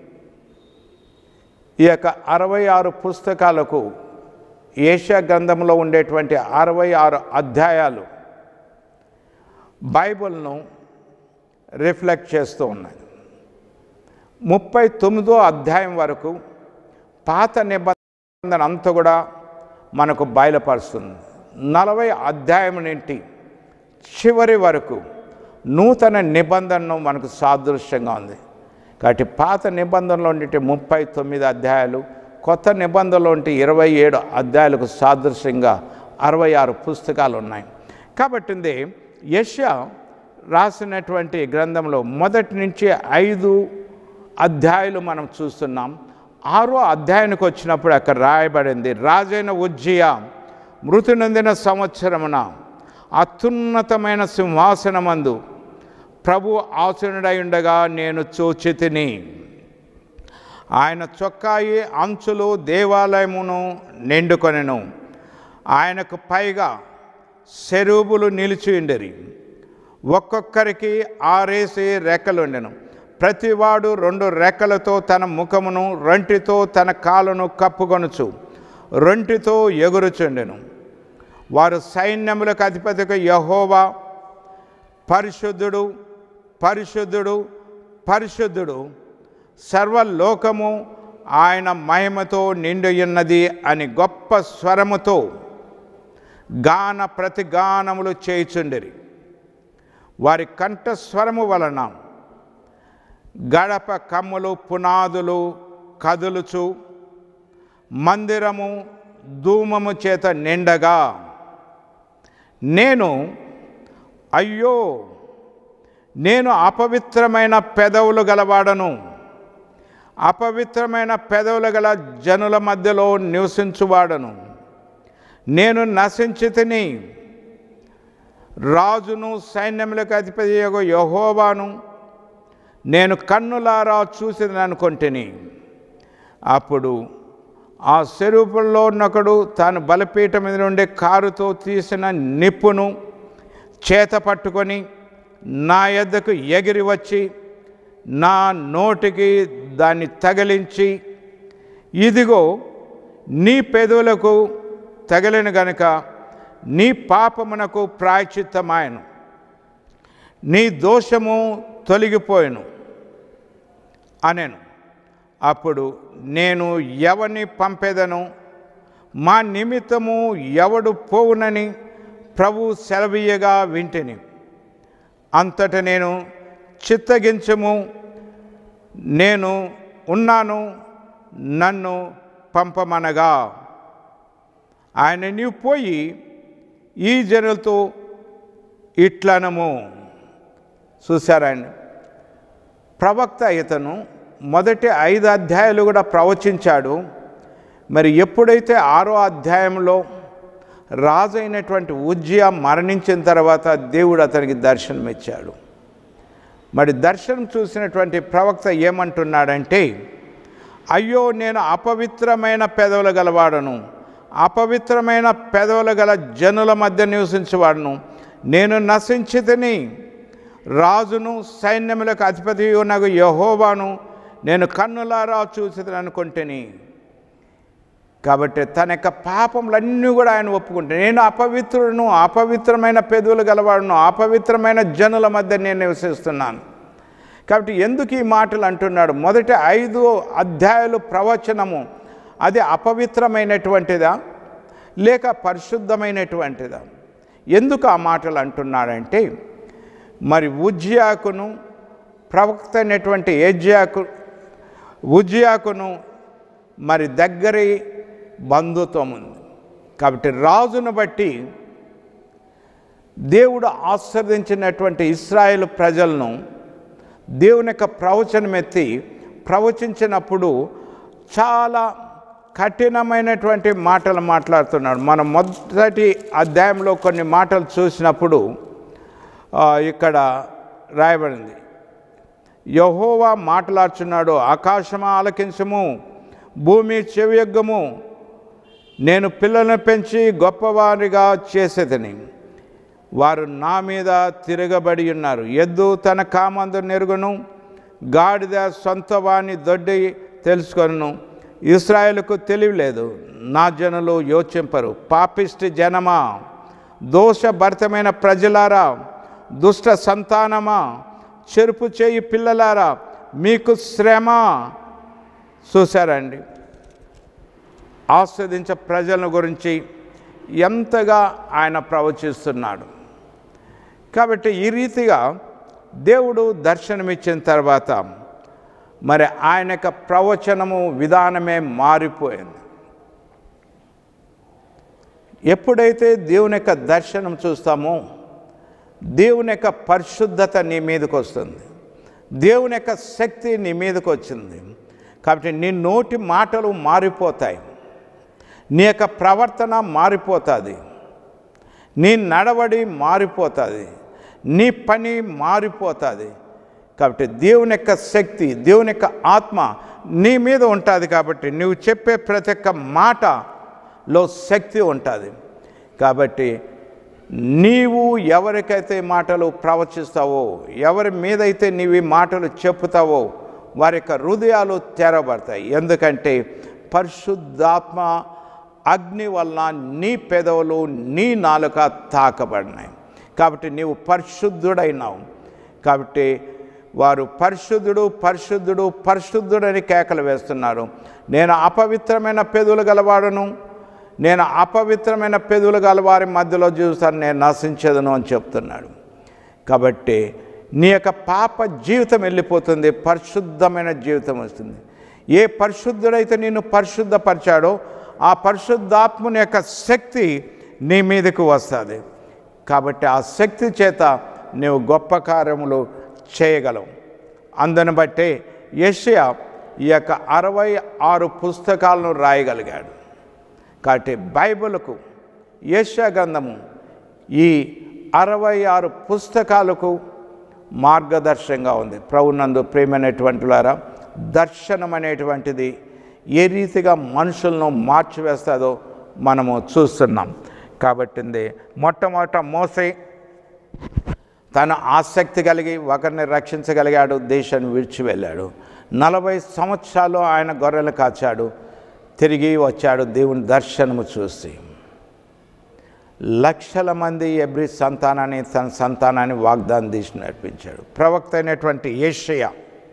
ఈ యొక్క 66 పుస్తకాలకు, యెషయా గ్రంథంలో ఉండేటువంటి 66 అధ్యాయాలు బైబిల్ను రిఫ్లెక్ట్ చేస్తూ ఉన్నాయి. 39వ అధ్యాయం వరకు పాత నిబంధన అంతా కూడా మనకు బయలుపరుస్తుంది. 40 అధ్యాయం నుండి చివరి వరకు నూతన నిబంధనను మనకు సాదృశ్యంగా ఉంది. కాబట్టి పాత నిబంధనలో ఉండే 39 అధ్యాయాలు, కొత్త నిబంధనలో ఉంటే 27 అధ్యాయాలకు సాదృశ్యంగా 66 పుస్తకాలు ఉన్నాయి. కాబట్టి యెషయా రాసినటువంటి గ్రంథంలో మొదటి నుంచి 5 అధ్యాయాలు మనం చూస్తున్నాం. 6వ అధ్యాయానికి వచ్చినప్పుడు అక్కడ రాయబడింది, రాజైన ఉజ్జియా మృతి నొందిన సంవత్సరమున అత్యున్నతమైన సింహాసనమందు ప్రభు ఆసీనుడై ఉండగా నేను చూచితిని. ఆయన చొక్కాయి అంచులు దేవాలయమును నిండుకొనెను. ఆయనకు పైగా సెరూబులు నిలిచి ఉండేరి. ఒక్కొక్కరికి 6 రెక్కలుండెను. ప్రతివాడు 2 రెక్కలతో తన ముఖమును, 2 తన కాళ్ళను కప్పుకొనుచు 2 ఎగురుచుండెను. వారు సైన్యములకు అధిపతిగా యెహోవా పరిశుద్ధుడు, పరిశుద్ధుడు, పరిశుద్ధుడు, సర్వలోకము ఆయన మహిమతో నిండియున్నది అని గొప్ప స్వరముతో గాన ప్రతిగానములు చేయుచుండిరి. వారి కంఠస్వరము వలన గడప కమ్ములు పునాదులు కదులుచు మందిరము ధూమము చేత నిండగా నేను, అయ్యో నేను అపవిత్రమైన పెదవులు గలవాడను, అపవిత్రమైన పెదవులు గల జనుల మధ్యలో నివసించువాడను. నేను నశించి తిని రాజును సైన్యములకు అధిపతి యెహోవాను నేను కన్నులారా చూసిననుకొంటిని. అప్పుడు ఆ స్వరూపంలో ఉన్నొకడు తాను బలిపీఠం మీద నుండి కారుతో తీసిన నిప్పును చేత పట్టుకొని నా యొద్దకు ఎగిరి వచ్చి నా నోటికి దాన్ని తగిలించి, ఇదిగో నీ పెదవులకు తగిలిన గనుక నీ పాపమునకు ప్రాయశ్చిత్తమాయను, నీ దోషము తొలగిపోయెను అనెను. అప్పుడు నేను ఎవరిని పంపేదను, మా నిమిత్తము ఎవడు పోవునని ప్రభు సెలవీయగా వింటిని. అంతట నేను చిత్తగించము, నేను ఉన్నాను, నన్ను పంపమనగా ఆయన నీవు పోయి ఈ జనులతో ఇట్లనము. చూశారండి, ప్రవక్త ఇతను మొదటి 5 అధ్యాయాలు కూడా ప్రవచించాడు. మరి ఎప్పుడైతే 6వ అధ్యాయంలో రాజు అయినటువంటి ఉజ్జియా మరణించిన తర్వాత దేవుడు అతనికి దర్శనం ఇచ్చాడు. మరి దర్శనం చూసినటువంటి ప్రవక్త ఏమంటున్నాడంటే, అయ్యో నేను అపవిత్రమైన పెదవులు గలవాడను, అపవిత్రమైన పెదవులు గల జనుల మధ్య నివసించేవాడును. నేను నశించి తిని రాజును సైన్యములకు అధిపతి ఉన్నగు యెహోవాను నేను కన్నులారా చూసిదని అనుకుంటేని. కాబట్టి తన యొక్క పాపములన్నీ కూడా ఆయన ఒప్పుకుంటే, నేను అపవిత్రుడును, అపవిత్రమైన పెదవులు గలవాడును, అపవిత్రమైన జనుల మధ్య నేను నివసిస్తున్నాను. కాబట్టి ఎందుకు ఈ మాటలు అంటున్నాడు? మొదటి 5 అధ్యాయాలు ప్రవచనము అది అపవిత్రమైనటువంటిదా లేక పరిశుద్ధమైనటువంటిదా? ఎందుకు ఆ మాటలు అంటున్నాడంటే, మరి ఉజ్జియాకును ప్రవక్త అయినటువంటి ఉజ్జియాకును మరి దగ్గరి బంధుత్వం ఉంది. కాబట్టి రాజును బట్టి దేవుడు ఆశీర్వదించినటువంటి ఇశ్రాయేలు ప్రజలను దేవుని యొక్క ప్రవచనం ఎత్తి ప్రవచించినప్పుడు చాలా కఠినమైనటువంటి మాటలు మాట్లాడుతున్నాడు. మనం మొదటి అధ్యాయంలో కొన్ని మాటలు చూసినప్పుడు ఇక్కడ రాయబడింది, యెహోవా మాట్లాడుచున్నాడు, ఆకాశమా ఆలకించము, భూమి చెవియొగ్గము, నేను పిల్లలను పెంచి గొప్పవారిగా చేసేదని వారు నా మీద తిరగబడి ఉన్నారు. ఎద్దు తన కామందు నెరుగును, గాడిద సొంత వాణ్ణి దొడ్డి తెలుసుకొను. ఇశ్రాయేలుకు తెలియలేదు, నా జనులు యోచింపరు. పాపిష్టి జనమా, దోషభరితమైన ప్రజలారా, దుష్ట సంతానమా, చెరుపు చేయి పిల్లలారా, మీకు శ్రమ. చూశారండి, ఆస్వాదించ ప్రజల గురించి ఎంతగా ఆయన ప్రవచిస్తున్నాడు. కాబట్టి ఈ రీతిగా దేవుడు దర్శనమిచ్చిన తర్వాత మరి ఆయన యొక్క ప్రవచనము విధానమే మారిపోయింది. ఎప్పుడైతే దేవుని యొక్క దర్శనం చూస్తామో దేవుని యొక్క పరిశుద్ధత నీ మీదకి వస్తుంది, దేవుని యొక్క శక్తి నీ మీదకి వచ్చింది. కాబట్టి నీ నోటి మాటలు మారిపోతాయి, నీ యొక్క ప్రవర్తన మారిపోతుంది, నీ నడవడి మారిపోతుంది, నీ పని మారిపోతుంది. కాబట్టి దేవుని యొక్క శక్తి, దేవుని యొక్క ఆత్మ నీ మీద ఉంటుంది. కాబట్టి నువ్వు చెప్పే ప్రతి ఒక్క మాటలో శక్తి ఉంటుంది. కాబట్టి నీవు ఎవరికైతే మాటలు ప్రవచిస్తావో, ఎవరి మీదైతే నీవు ఈ మాటలు చెప్పుతావో వారి యొక్క హృదయాలు తెరబడతాయి. ఎందుకంటే పరిశుద్ధాత్మ అగ్ని వలన నీ పెదవులు, నీ నాలుక తాకబడినాయి. కాబట్టి నీవు పరిశుద్ధుడైనావు. కాబట్టి వారు పరిశుద్ధుడు పరిశుద్ధుడు పరిశుద్ధుడని కేకలు వేస్తున్నారు. నేను అపవిత్రమైన పెదవులు గలవాడును, నేను అపవిత్రమైన పెదవులు గల వారి మధ్యలో చూస్తాను, నేను నశించదును అని చెప్తున్నాడు. కాబట్టి నీ యొక్క పాప జీవితం వెళ్ళిపోతుంది, పరిశుద్ధమైన జీవితం వస్తుంది. ఏ పరిశుద్ధుడైతే నిన్ను పరిశుద్ధపరిచాడో ఆ పరిశుద్ధాత్మని యొక్క శక్తి నీ మీదకు వస్తుంది. కాబట్టి ఆ శక్తి చేత నీవు గొప్ప కార్యములు చేయగలవు. అందుని బట్టే యెషయా ఈ యొక్క 66 పుస్తకాలను రాయగలిగాడు. కాబట్టి బైబిల్కు, యెషయా గ్రంథము ఈ 66 పుస్తకాలకు మార్గదర్శకంగా ఉంది. ప్రభునందు ప్రియమైనటువంటి వారా, దర్శనం అనేటువంటిది ఏ రీతిగా మనుషులను మార్చివేస్తుందో మనము చూస్తున్నాం. కాబట్టి మొట్టమొదట మోసే తన ఆసక్తి కలిగి ఒకరిని రక్షించగలిగాడు, దేశాన్ని విడిచి వెళ్ళాడు. 40 సంవత్సరాలు ఆయన గొర్రెలు కాచాడు, తిరిగి వచ్చాడు దేవుని దర్శనము చూసి. లక్షల మంది ఎబ్రీ సంతానాన్ని, తన సంతానాన్ని వాగ్దానం తీసి నడిపించాడు. ప్రవక్త అయినటువంటి యెషయా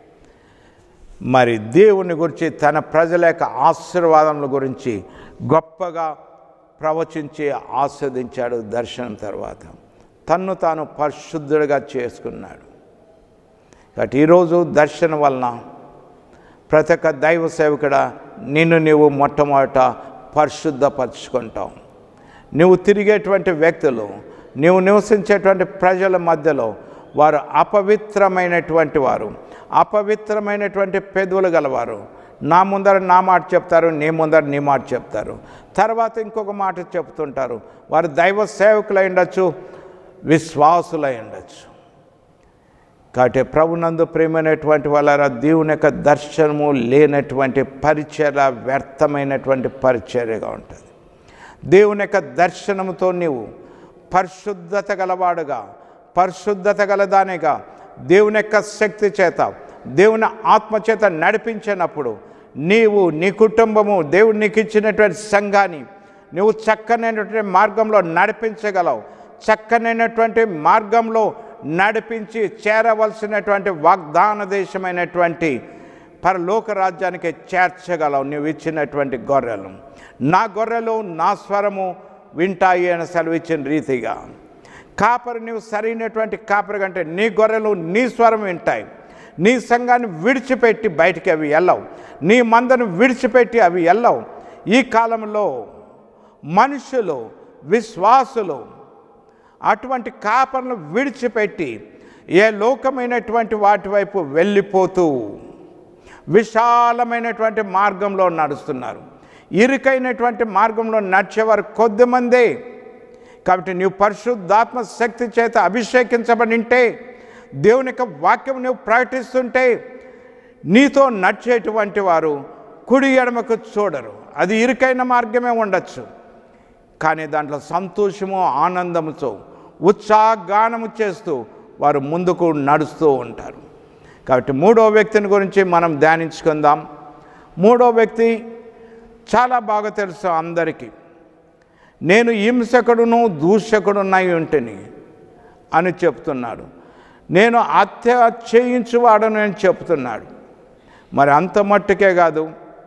మరి దేవుని గురించి, తన ప్రజల యొక్క ఆశీర్వాదముల గురించి గొప్పగా ప్రవచించి ఆస్వాదించాడు. దర్శనం తర్వాత తన్ను తాను పరిశుద్ధుడిగా చేసుకున్నాడు. కాబట్టి ఈరోజు దర్శనం వలన ప్రతి ఒక్క దైవ సేవకుడా నిన్ను నీవు మొట్టమొదట పరిశుద్ధపరచుకుంటావు. నువ్వు తిరిగేటువంటి వ్యక్తులు, నువ్వు నివసించేటువంటి ప్రజల మధ్యలో వారు అపవిత్రమైనటువంటి వారు, అపవిత్రమైనటువంటి పెదవులు గలవారు. నా ముందర నా మాట చెప్తారు, నీ ముందర నీ మాట చెప్తారు, తర్వాత ఇంకొక మాట చెప్తుంటారు. వారు దైవ సేవకులై ఉండొచ్చు, విశ్వాసులై ఉండొచ్చు. కాబట్టి ప్రభునందు ప్రియమైనటువంటి వాళ్ళ దేవుని యొక్క దర్శనము లేనటువంటి పరిచర్య వ్యర్థమైనటువంటి పరిచర్యగా ఉంటుంది. దేవుని యొక్క దర్శనముతో నీవు పరిశుద్ధత గలవాడుగా, పరిశుద్ధత గలదానిగా, దేవుని యొక్క శక్తి చేత, దేవుని ఆత్మచేత నడిపించినప్పుడు నీవు, నీ కుటుంబము, దేవుడు నీకు ఇచ్చినటువంటి సంఘాన్ని నువ్వు చక్కనైనటువంటి మార్గంలో నడిపించగలవు. చక్కనైనటువంటి మార్గంలో నడిపించి చేరవలసినటువంటి వాగ్దాన దేశమైనటువంటి పరలోక రాజ్యానికి చేర్చగలవు. నువ్వు ఇచ్చినటువంటి గొర్రెలు, నా గొర్రెలు నా స్వరము వింటాయి అని సెలవిచ్చిన రీతిగా కాపరి, నువ్వు సరైనటువంటి కాపరి కంటే నీ గొర్రెలు నీ స్వరం వింటాయి. నీ సంఘాన్ని విడిచిపెట్టి బయటికి అవి వెళ్ళవు, నీ మందను విడిచిపెట్టి అవి వెళ్ళవు. ఈ కాలంలో మనుషులు, విశ్వాసులు అటువంటి కాపర్లను విడిచిపెట్టి ఏ లోకమైనటువంటి వాటి వైపు వెళ్ళిపోతూ విశాలమైనటువంటి మార్గంలో నడుస్తున్నారు. ఇరుకైనటువంటి మార్గంలో నడిచేవారు కొద్దిమందే. కాబట్టి నీవు పరిశుద్ధాత్మ శక్తి చేత అభిషేకించబడి ఉంటే, దేవుని యొక్క వాక్యం నువ్వు ప్రకటిస్తుంటే, నీతో నడిచేటువంటి వారు కుడి ఎడమకు చూడరు. అది ఇరుకైన మార్గమే ఉండొచ్చు, కానీ దాంట్లో సంతోషము, ఆనందముతో, ఉత్సాహగానము చేస్తూ వారు ముందుకు నడుస్తూ ఉంటారు. కాబట్టి మూడో వ్యక్తిని గురించి మనం ధ్యానించుకుందాం. మూడో వ్యక్తి చాలా బాగా తెలుసు అందరికీ. నేను హింసకుడును దూషకుడునై ఉంటిని అని చెప్తున్నాడు. నేను హత్య చేయించువాడను అని చెప్తున్నాడు. మరి అంత మట్టుకే కాదు,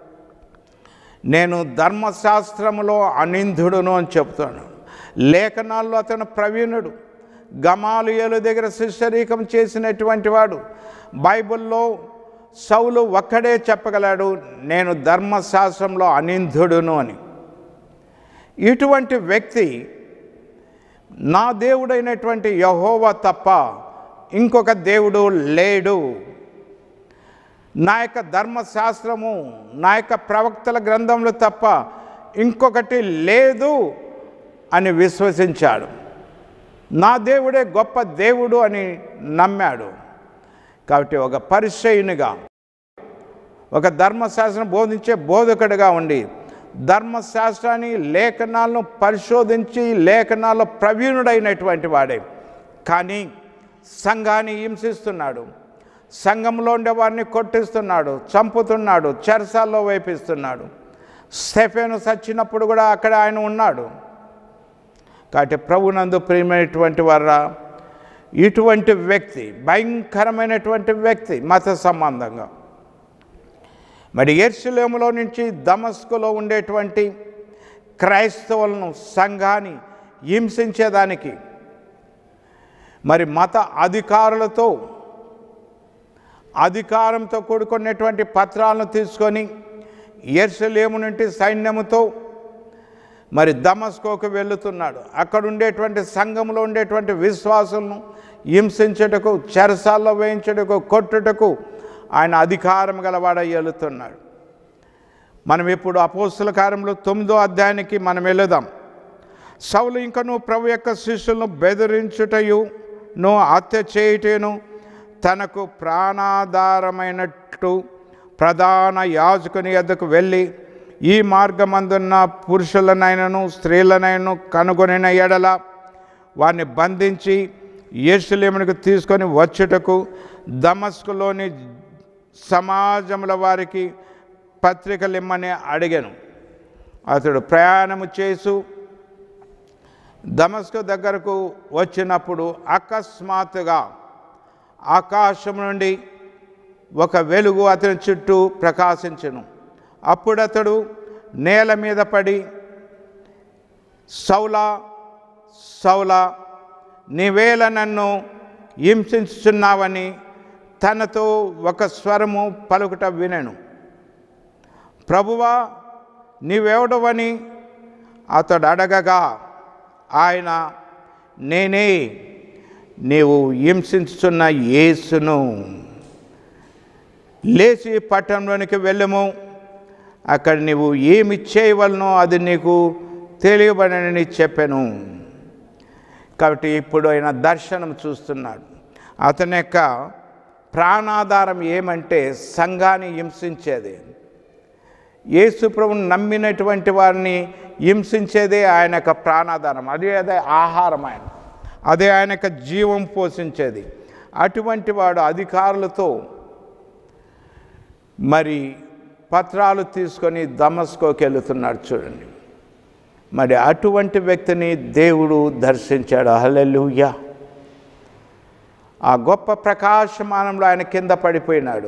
నేను ధర్మశాస్త్రములో అనింధుడును అని చెప్తున్నాడు. లేఖనాల్లో అతను ప్రవీణుడు, గమాలియేలు దగ్గర శిష్యరీకం చేసినటువంటి వాడు. బైబిల్లో సౌలు ఒక్కడే చెప్పగలడు, నేను ధర్మశాస్త్రంలో అనింధుడును అని. ఇటువంటి వ్యక్తి నా దేవుడైనటువంటి యెహోవా తప్ప ఇంకొక దేవుడు లేడు, నా యొక్క ధర్మశాస్త్రము, నా యొక్క ప్రవక్తల గ్రంథంలో తప్ప ఇంకొకటి లేదు అని విశ్వసించాడు. నా దేవుడే గొప్ప దేవుడు అని నమ్మాడు. కాబట్టి ఒక పరిచయునిగా, ఒక ధర్మశాస్త్రం బోధించే బోధకుడిగా ఉండి ధర్మశాస్త్రాన్ని, లేఖనాలను పరిశోధించి లేఖనాల్లో ప్రవీణుడైనటువంటి వాడే. కానీ సంఘాన్ని హింసిస్తున్నాడు, సంఘంలో ఉండే వారిని కొట్టిస్తున్నాడు, చంపుతున్నాడు, చెరసాల్లో వేపిస్తున్నాడు. స్టెఫెను చచ్చినప్పుడు కూడా అక్కడ ఆయన ఉన్నాడు. కాబట్టి ప్రభునందు ప్రియమైనటువంటి వారా, ఇటువంటి వ్యక్తి భయంకరమైనటువంటి వ్యక్తి మత సంబంధంగా. మరి యెరూషలేములో నుంచి దమస్కులో ఉండేటువంటి క్రైస్తవులను, సంఘాన్ని హింసించేదానికి మరి మత అధికారంతో కూడుకున్నటువంటి పత్రాలను తీసుకొని యెరూషలేము నుండి సైన్యముతో మరి దమస్కోకు వెళుతున్నాడు. అక్కడ ఉండేటువంటి సంఘంలో ఉండేటువంటి విశ్వాసులను హింసించుటకు, చెరసాల్లో వేయించుటకు, కొట్టుటకు ఆయన అధికారం గలవాడై ఏలుతున్నాడు. మనం ఇప్పుడు అపోస్తల కార్యములు 9వ అధ్యాయానికి మనం వెళదాం. సౌలు ఇంకను ప్రభు యొక్క శిష్యులను బెదిరించుటయు హత్య చేయుటను తనకు ప్రాణాధారమైనట్టు ప్రధాన యాజకుని యొద్దకు వెళ్ళి, ఈ మార్గమందున్న పురుషులనైనను స్త్రీలనైనను కనుగొనిన ఎడల వారిని బంధించి యెరూషలేమునకు తీసుకొని వచ్చుటకు దమస్కులోని సమాజముల వారికి పత్రికలు ఇమ్మని అడిగాను. అతడు ప్రయాణము చేసు దమస్కు దగ్గరకు వచ్చినప్పుడు అకస్మాత్తుగా ఆకాశం నుండి ఒక వెలుగు అతని చుట్టూ ప్రకాశించెను. అప్పుడు అతడు నేల మీద పడి, సౌలా సౌలా, నీవేళ నన్ను హింసించుచున్నావని తనతో ఒక స్వరము పలుకుట వినెను. ప్రభువా, నీవెవడవని అతడు అడగగా ఆయన, నేనే, నీవు హింసించుచున్న యేసును. లేచి పట్టణంలోనికి వెళ్ళము, అక్కడ నీవు ఏమి చేయవలనో అది నీకు తెలియబడనని చెప్పాను. కాబట్టి ఇప్పుడు ఆయన దర్శనం చూస్తున్నాడు. అతని యొక్క ప్రాణాధారం ఏమంటే సంఘాన్ని హింసించేది. యేసు ప్రభువును నమ్మినటువంటి వారిని హింసించేదే ఆయన యొక్క ప్రాణాధారం. అదే ఆహారం, అదే ఆయన యొక్క జీవం పోషించేది. అటువంటి వాడు అధికారులతో మరి పత్రాలు తీసుకొని దమస్కోకి వెళుతున్నాడు. చూడండి, మరి అటువంటి వ్యక్తిని దేవుడు దర్శించాడు. హల్లెలూయా. ఆ గొప్ప ప్రకాశమానంలో ఆయన కింద పడిపోయినాడు.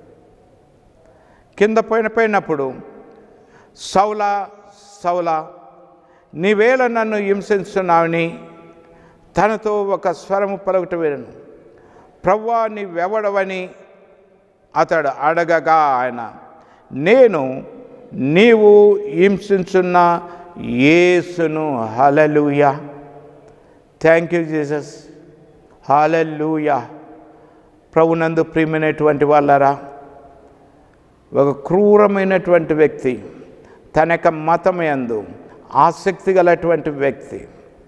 కింద పోయినప్పుడు, సౌలా సౌలా, నీవేళ నన్ను హింసిస్తున్నావని తనతో ఒక స్వరము పలుకుట వినెను. ప్రభువా, నీవెవడవని అతడు అడగగా ఆయన, నేను నీవు హింసించున్న యేసును. Hallelujah. Thank you Jesus. Hallelujah. ప్రభునందు ప్రియమైనటువంటి వాళ్ళరా, ఒక క్రూరమైనటువంటి వ్యక్తి, తన యొక్క మతమందు ఆసక్తి గలటువంటి వ్యక్తి,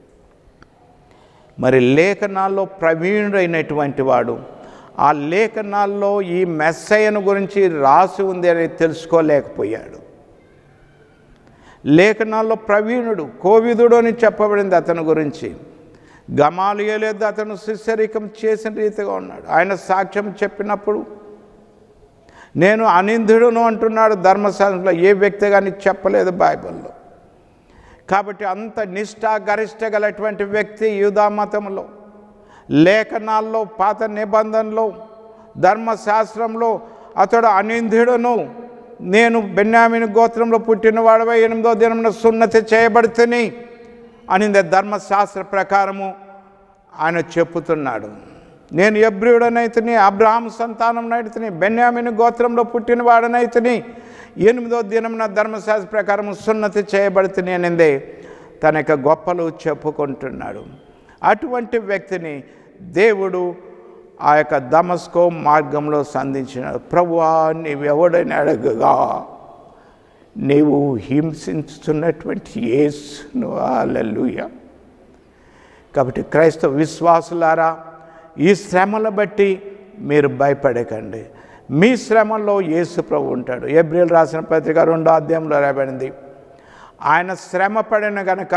మరి లేఖనాల్లో ప్రవీణుడైనటువంటి వాడు, ఆ లేఖనాల్లో ఈ మెస్సయ్యను గురించి రాసి ఉంది అని తెలుసుకోలేకపోయాడు. లేఖనాల్లో ప్రవీణుడు, కోవిదుడు అని చెప్పబడింది అతని గురించి. గమాలియేలు యొద్ద అతను శిష్యరికం చేసిన రీతిగా ఉన్నాడు. ఆయన సాక్ష్యం చెప్పినప్పుడు నేను అనిందుడును అంటున్నాడు. ధర్మశాస్త్రంలో ఏ వ్యక్తి కానీ చెప్పలేదు బైబిల్లో. కాబట్టి అంత నిష్ఠా గరిష్ట గలటువంటి వ్యక్తి యూదా మతంలో, లేఖనాల్లో, పాత నిబంధనలో, ధర్మశాస్త్రంలో అతడు అనిందుడును, నేను బెన్యామీను గోత్రంలో పుట్టినవాడవై 8వ దినమున సున్నతి చేయబడితిని అనింది ధర్మశాస్త్ర ప్రకారము ఆయన చెప్పుతున్నాడు. నేను హెబ్రీయుడనైతిని, అబ్రహాము సంతానంనైతిని, బెన్యామీను గోత్రంలో పుట్టినవాడనైతిని, 8వ దినమున ధర్మశాస్త్ర ప్రకారము సున్నతి చేయబడితిని అనిందే తన యొక్క గొప్పలు చెప్పుకుంటున్నాడు. అటువంటి వ్యక్తిని దేవుడు ఆ యొక్క దమస్కో మార్గంలో సంధించినాడు. ప్రభువా, నీవెవడని అడగగా నీవు హింసించుతున్నటువంటి యేసును. హల్లెలూయా. కాబట్టి క్రైస్తవ విశ్వాసులారా, ఈ శ్రమల బట్టి మీరు భయపడకండి. మీ శ్రమల్లో యేసు ప్రభు ఉంటాడు. హెబ్రీయులకు రాసిన పత్రిక 2వ అధ్యాయంలో రాయబడింది, ఆయన శ్రమ పడిన గనక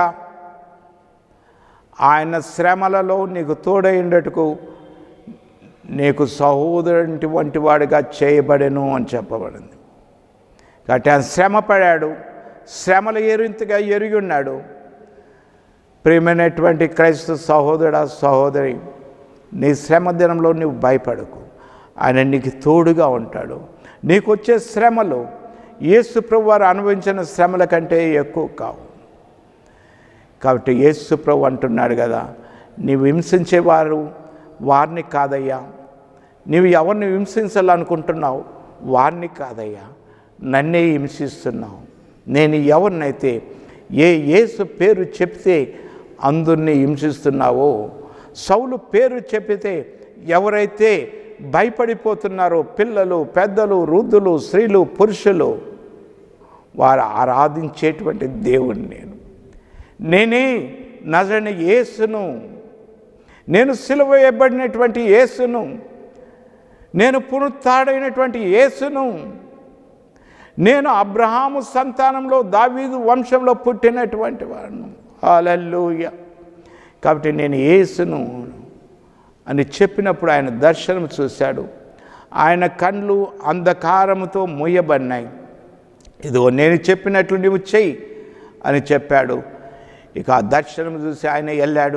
ఆయన శ్రమలలో నీకు తోడైండటకు నీకు సహోదరుని వంటి వాడిగా చేయబడెను అని చెప్పబడింది. కాబట్టి ఆయన శ్రమ పడాడు, శ్రమలు ఎరింతగా ఎరిగి ఉన్నాడు. ప్రియమైనటువంటి క్రైస్తవ సహోదరుడా, సహోదరి, నీ శ్రమ దినంలో నువ్వు భయపడకు. ఆయన నీకు తోడుగా ఉంటాడు. నీకు వచ్చే శ్రమలు యేసు ప్రభు వారు అనుభవించిన శ్రమల కంటే ఎక్కువ కావు. కాబట్టి యేసు ప్రభు అంటున్నాడు కదా, నీవు హింసించేవారు వారిని కాదయ్యా, నీవు ఎవరిని హింసించాలనుకుంటున్నావు వారిని కాదయ్యా, నన్నే హింసిస్తున్నావు. నేను ఎవరినైతే యేసు పేరు చెప్తే అందరినీ హింసిస్తున్నావో, సౌలు పేరు చెప్పితే ఎవరైతే భయపడిపోతున్నారో పిల్లలు, పెద్దలు, వృద్ధులు, స్త్రీలు, పురుషులు, వారు ఆరాధించేటువంటి దేవుణ్ణి నేనే నజరేయుడైన యేసును, నేను సిలువ వేయబడినటువంటి యేసును, నేను పునరుత్థానుడైనటువంటి యేసును, నేను అబ్రహాము సంతానంలో దావీదు వంశంలో పుట్టినటువంటి వాడును. హల్లెలూయా. కాబట్టి నేను యేసును అని చెప్పినప్పుడు ఆయన దర్శనం చూశాడు. ఆయన కళ్ళు అంధకారముతో మూయబడినాయి. ఇదిగో నేను చెప్పినట్లు నీవు చెయ్యి అని చెప్పాడు. ఇక ఆ దర్శనం చూసి ఆయన వెళ్ళాడు,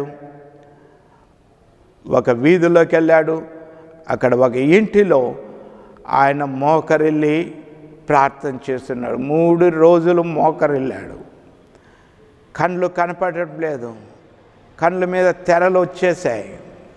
ఒక వీధిలోకి వెళ్ళాడు. అక్కడ ఒక ఇంటిలో ఆయన మోకరిల్లి ప్రార్థన చేస్తున్నాడు. 3 రోజులు మోకరిల్లాడు. కళ్ళు కనపడట్లేదు, కళ్ళ మీద తెరలు వచ్చేసాయి.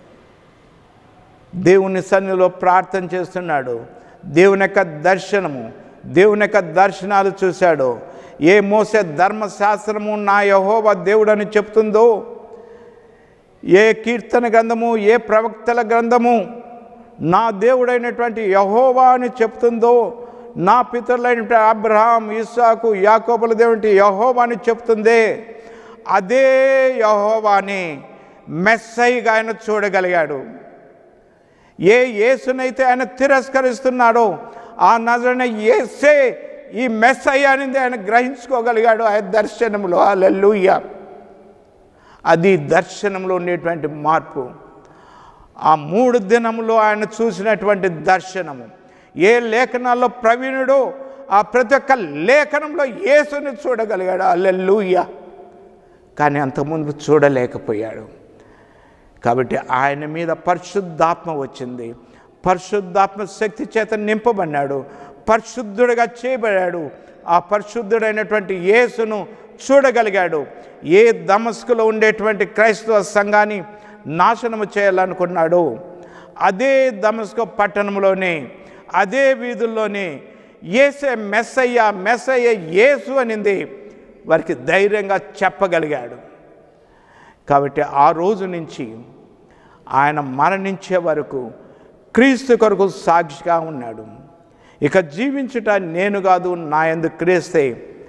దేవుని సన్నిధిలో ప్రార్థన చేస్తున్నాడు. దేవుని యొక్క దర్శనము, దేవుని యొక్క దర్శనాలు చూశాడు. ఏ మోసే ధర్మశాస్త్రము నా యెహోవా దేవుడని చెప్తుందో, ఏ కీర్తన గ్రంథము, ఏ ప్రవక్తల గ్రంథము నా దేవుడైనటువంటి యెహోవా అని చెప్తుందో, నా పితరులైనటువంటి అబ్రహాం, ఇస్సాకు, యాకోబుల దేవుని యెహోవా అని చెప్తుందే, అదే యెహోవాని మెస్సయ్యగా ఆయన చూడగలిగాడు. ఏ యేసునైతే ఆయన తిరస్కరిస్తున్నాడో ఆ నజరేయుడైన యేసే ఈ మెస్సయ్య అనేది ఆయన గ్రహించుకోగలిగాడు ఆ దర్శనంలో. హల్లెలూయా. అది దర్శనంలో ఉండేటువంటి మార్పు. ఆ 3 దినములో ఆయన చూసినటువంటి దర్శనము. ఏ లేఖనాల్లో ప్రవీణుడో ఆ ప్రతి ఒక్క లేఖనంలో యేసుని చూడగలిగాడు. హల్లెలూయా. కానీ అంతకుముందు చూడలేకపోయాడు. కాబట్టి ఆయన మీద పరిశుద్ధాత్మ వచ్చింది. పరిశుద్ధాత్మ శక్తి చేత నింపబడినాడు, పరిశుద్ధుడిగా చేయబడాడు. ఆ పరిశుద్ధుడైనటువంటి యేసును చూడగలిగాడు. ఏ దమస్కులో ఉండేటువంటి క్రైస్తవ సంఘాన్ని నాశనము చేయాలనుకున్నాడు, అదే దమస్కు పట్టణంలోనే, అదే వీధుల్లోనే యేసే మెస్సయ్య, మెస్సయ్య యేసు అనింది వారికి ధైర్యంగా చెప్పగలిగాడు. కాబట్టి ఆ రోజు నుంచి ఆయన మరణించే వరకు క్రీస్తు కొరకు సాక్షిగా ఉన్నాడు. ఇక జీవించుట నేను కాదు, నా యందు క్రీస్తే,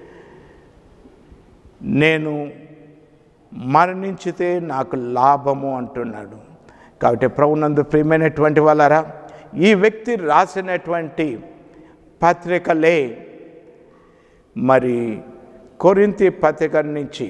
నేను మరణించితే నాకు లాభము అంటున్నాడు. కాబట్టి ప్రభునందు ప్రియమైనటువంటి వాళ్ళారా, ఈ వ్యక్తి రాసినటువంటి పత్రికలే మరి కొరింథీ పత్రిక నుంచి,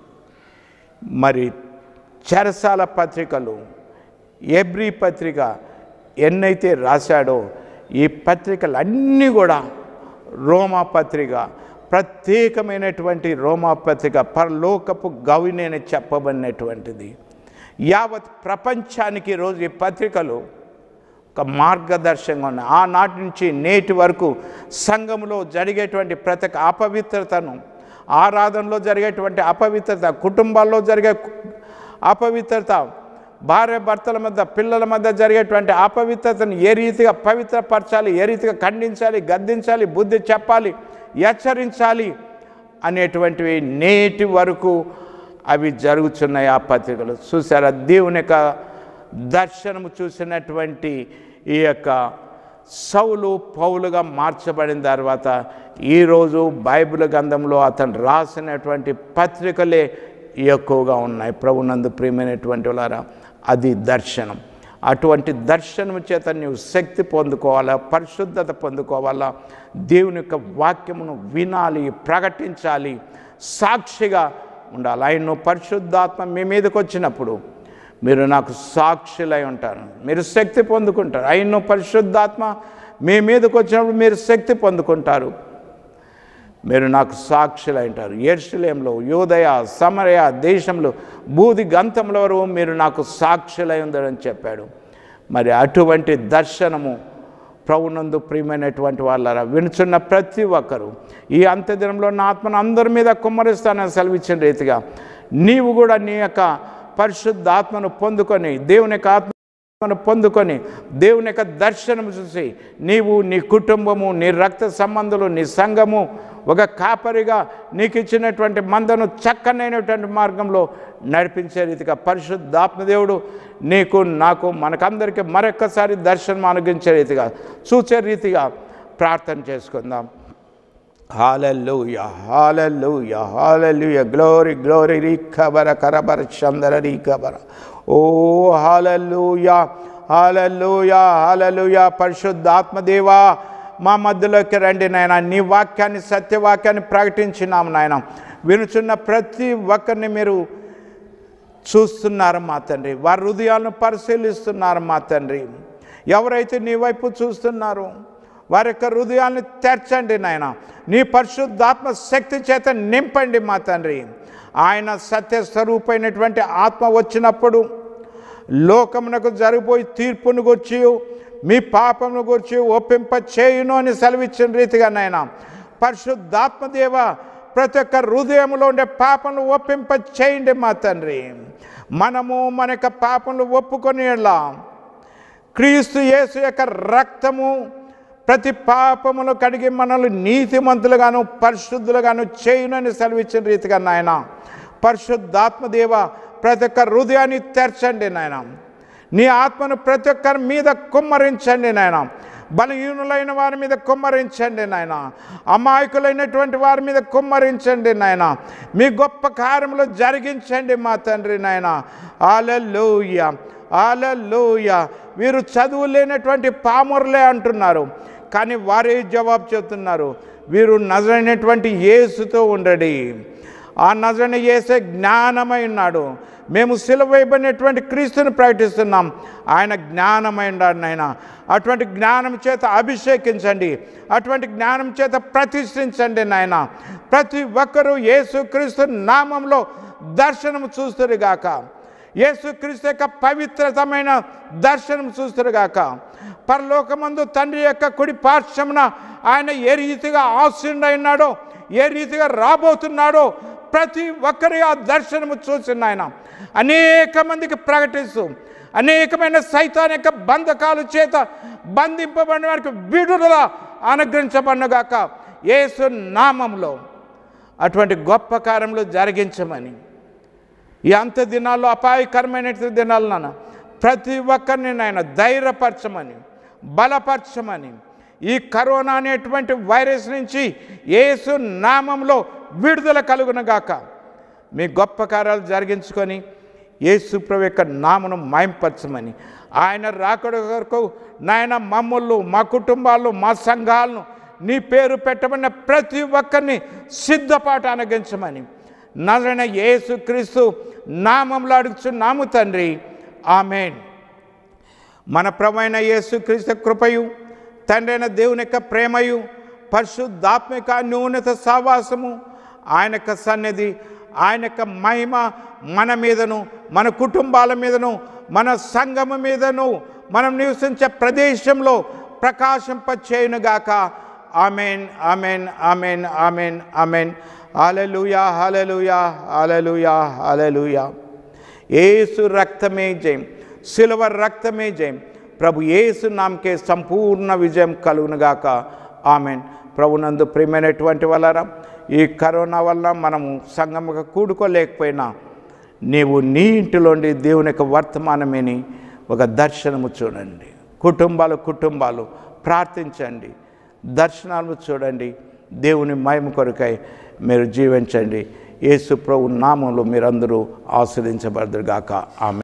మరి చెరసాల పత్రికలు, ఎబ్రీ పత్రిక ఎన్నైతే రాశాడో ఈ పత్రికలన్నీ కూడా రోమా పత్రిక, ప్రత్యేకమైనటువంటి రోమా పత్రిక, పరలోకపు గవిని చెప్పబడినటువంటిది. యావత్ ప్రపంచానికి ఈరోజు ఈ పత్రికలు ఒక మార్గదర్శకంగా ఉన్నాయి. ఆనాటి నుంచి నేటి వరకు సంఘంలో జరిగేటువంటి ప్రతి ఒక్క అపవిత్రతను, ఆరాధనలో జరిగేటువంటి అపవిత్రత, కుటుంబాల్లో జరిగే అపవిత్రత, భార్య భర్తల మధ్య, పిల్లల మధ్య జరిగేటువంటి అపవిత్రతను ఏ రీతిగా పవిత్రపరచాలి, ఏ రీతిగా ఖండించాలి, గద్దించాలి, బుద్ధి చెప్పాలి, హెచ్చరించాలి అనేటువంటివి నేటి వరకు అవి జరుగుతున్నాయి. ఆ పత్రికలు చూసారా? దేవుని యొక్క దర్శనము చూసినటువంటి ఈ యొక్క సౌలు పౌలుగా మార్చబడిన తర్వాత ఈరోజు బైబిల్ గ్రంథంలో అతను రాసినటువంటి పత్రికలే ఎక్కువగా ఉన్నాయి. ప్రభునందు ప్రియమైనటువంటి వాళ్ళారా, అది దర్శనం. అటువంటి దర్శనం చేత నీవు శక్తి పొందుకోవాలా, పరిశుద్ధత పొందుకోవాలా, దేవుని యొక్క వాక్యమును వినాలి, ప్రకటించాలి, సాక్షిగా ఉండాలి. ఆయన పరిశుద్ధాత్మ మీ మీదకి వచ్చినప్పుడు మీరు నాకు సాక్షులై ఉంటారు, మీరు శక్తి పొందుకుంటారు. ఆయన పరిశుద్ధాత్మ మీ మీదకి వచ్చినప్పుడు మీరు శక్తి పొందుకుంటారు, మీరు నాకు సాక్షులై ఉంటారు. యెరూషలేములో, యూదయ, సమరయ దేశంలో, బూది గంతముల వరకు మీరు నాకు సాక్షులై ఉందని చెప్పాడు. మరి అటువంటి దర్శనము ప్రభునందు ప్రియమైనటువంటి వాళ్ళారా, వినుచున్న ప్రతి ఒక్కరు ఈ అంత్యదినంలో నా ఆత్మను అందరి మీద కుమ్మరిస్తానని సెలవిచ్చిన రీతిగా నీవు కూడా నీ యొక్క పరిశుద్ధాత్మను పొందుకొని దేవుని యొక్క ఆత్మ మనం పొందుకొని దేవుని యొక్క దర్శనం చూసి నీవు, నీ కుటుంబము, నీ రక్త సంబంధులు, నీ సంఘము ఒక కాపరిగా నీకు ఇచ్చినటువంటి మందను చక్కనైనటువంటి మార్గంలో నడిపించే రీతిగా పరిశుద్ధాత్మ దేవుడు నీకు, నాకు, మనకందరికీ మరొక్కసారి దర్శనం అనుగ్రహించే రీతిగా, చూసే రీతిగా ప్రార్థన చేసుకుందాం. హల్లెలూయా, హల్లెలూయా, హల్లెలూయా. Glory, glory. రీఖబర కరబర చందర రీఖబర. ఓ హల్లెలూయా, హల్లెలూయా, హల్లెలూయా. పరిశుద్ధాత్మదేవా, మా మధ్యలోకి రండి నాయన. నీ వాక్యాన్ని, సత్యవాక్యాన్ని ప్రకటించినాము నాయన. వినుచున్న ప్రతి ఒక్కరిని మీరు చూస్తున్నారు మా తండ్రి. వారి హృదయాలను పరిశీలిస్తున్నారు మా తండ్రి. ఎవరైతే నీ వైపు చూస్తున్నారో వారి యొక్క హృదయాన్ని తెరచండి నాయన. నీ పరిశుద్ధాత్మ శక్తి చేత నింపండి మా తండ్రి. ఆయన సత్యస్వరూపైనటువంటి ఆత్మ వచ్చినప్పుడు లోకమునకు జరిగిపోయి తీర్పును గుర్చి, మీ పాపమును గుర్చి ఒప్పింప చేయును అని సెలవిచ్చిన రీతిగా నాయన పరిశుద్ధాత్మదేవ ప్రతి ఒక్క హృదయంలో ఉండే పాపములు ఒప్పింప చేయండి మా తండ్రి. మనము మన యొక్క పాపములు ఒప్పుకొని క్రీస్తు యేసు యొక్క రక్తము ప్రతి పాపములు కడిగి మనల్ని నీతిమంతులుగాను పరిశుద్ధులుగాను చేయునని సెలవిచ్చిన రీతిగా నాయన పరిశుద్ధాత్మదేవ ప్రతి ఒక్క హృదయాన్ని తెరచండి నాయన. నీ ఆత్మను ప్రతి ఒక్కరి మీద కుమ్మరించండి నాయన. బలహీనులైన వారి మీద కుమ్మరించండి నాయన. అమాయకులైనటువంటి వారి మీద కుమ్మరించండి నాయన. మీ గొప్ప కార్యములు జరిగించండి మా తండ్రి నాయన. హల్లెలూయా, హల్లెలూయా. వీరు చదువు లేనటువంటి పామరులే అంటున్నారు, కానీ వారే జవాబు చెప్తున్నారు, వీరు నజరైనటువంటి యేసుతో ఉండడి. ఆ నజరైన యేసే జ్ఞానమై ఉన్నాడు. మేము సిలువ వేయబడినటువంటి క్రీస్తుని ప్రకటిస్తున్నాం, ఆయన జ్ఞానమై ఉన్నాడు నాయన. అటువంటి జ్ఞానం చేత అభిషేకించండి, అటువంటి జ్ఞానం చేత ప్రతిష్ఠించండి నాయన. ప్రతి ఒక్కరూ యేసు క్రీస్తు నామంలో దర్శనం చూస్తురుగాక. యేసుక్రీస్తు యొక్క పవిత్రతమైన దర్శనం చూస్తురుగాక. పరలోకమందు తండ్రి యొక్క కుడి పార్శ్వమున ఆయన ఏ రీతిగా ఆసీనుడైనాడో, ఏ రీతిగా రాబోతున్నాడో ప్రతి ఒక్కరి ఆ దర్శనము చూసిన ఆయన అనేక మందికి ప్రకటిస్తూ అనేకమైన సైతాన్ యొక్క బంధకాల చేత బంధింపబడిన వారికి విడుదల అనుగ్రహించబడుగాక యేసు నామములో. అటువంటి గొప్ప కార్యములు జరిగించమని ఈ అంత దినాల్లో, అపాయకరమైన దినాలు నాన్న ప్రతి ఒక్కరిని నాయన ధైర్యపరచమని, బలపరచమని, ఈ కరోనా అనేటువంటి వైరస్ నుంచి యేసు నామంలో విడుదల కలుగునగాక. మీ గొప్ప కార్యాలు జరిగించుకొని యేసు ప్రభు యొక్క నామను మహింపరచమని, ఆయన రాకడ వరకు నాయన మమ్మల్ని, మా కుటుంబాలు, మా సంఘాలను నీ పేరు పెట్టబడిన ప్రతి ఒక్కరిని సిద్ధపాటు అనుగ్రహించమని నజరైన యేసుక్రీస్తు నామంలో అడుగుచున్నాము తండ్రి. ఆమేన్. మన ప్రభువైన యేసుక్రీస్తు కృపయు, తండ్రి అయిన దేవుని యొక్క ప్రేమయు, పరిశుద్ధాత్మిక న్యూనత సహవాసము, ఆయన యొక్క సన్నిధి, ఆయన యొక్క మహిమ మన మీదను, మన కుటుంబాల మీదను, మన సంఘము మీదను, మనం నివసించే ప్రదేశంలో ప్రకాశింపచేయునుగాక. ఆమేన్, ఆమేన్, ఆమేన్, ఆమేన్, ఆమేన్. హల్లెలూయా, హల్లెలూయా, హల్లెలూయా, హల్లెలూయా. యేసు రక్తమే జయం, సిలువ రక్తమే జయం. ప్రభు యేసు నామకే సంపూర్ణ విజయం కలుగునుగాక. ఆమేన్. ప్రభునందు ప్రియమైనటువంటి వాళ్ళరా, ఈ కరోనా వల్ల మనము సంఘముగా కూడుకోలేకపోయినా నీవు నీ ఇంటిలోండి దేవుని యొక్క వర్తమానమేని ఒక దర్శనము చూడండి. కుటుంబాలు ప్రార్థించండి, దర్శనాలు చూడండి. దేవుని మహిమ కొరకై మీరు జీవించండి. యేసు ప్రభు నామంలో మీరందరూ ఆస్వాదించబడదురుగాక. ఆమేన్.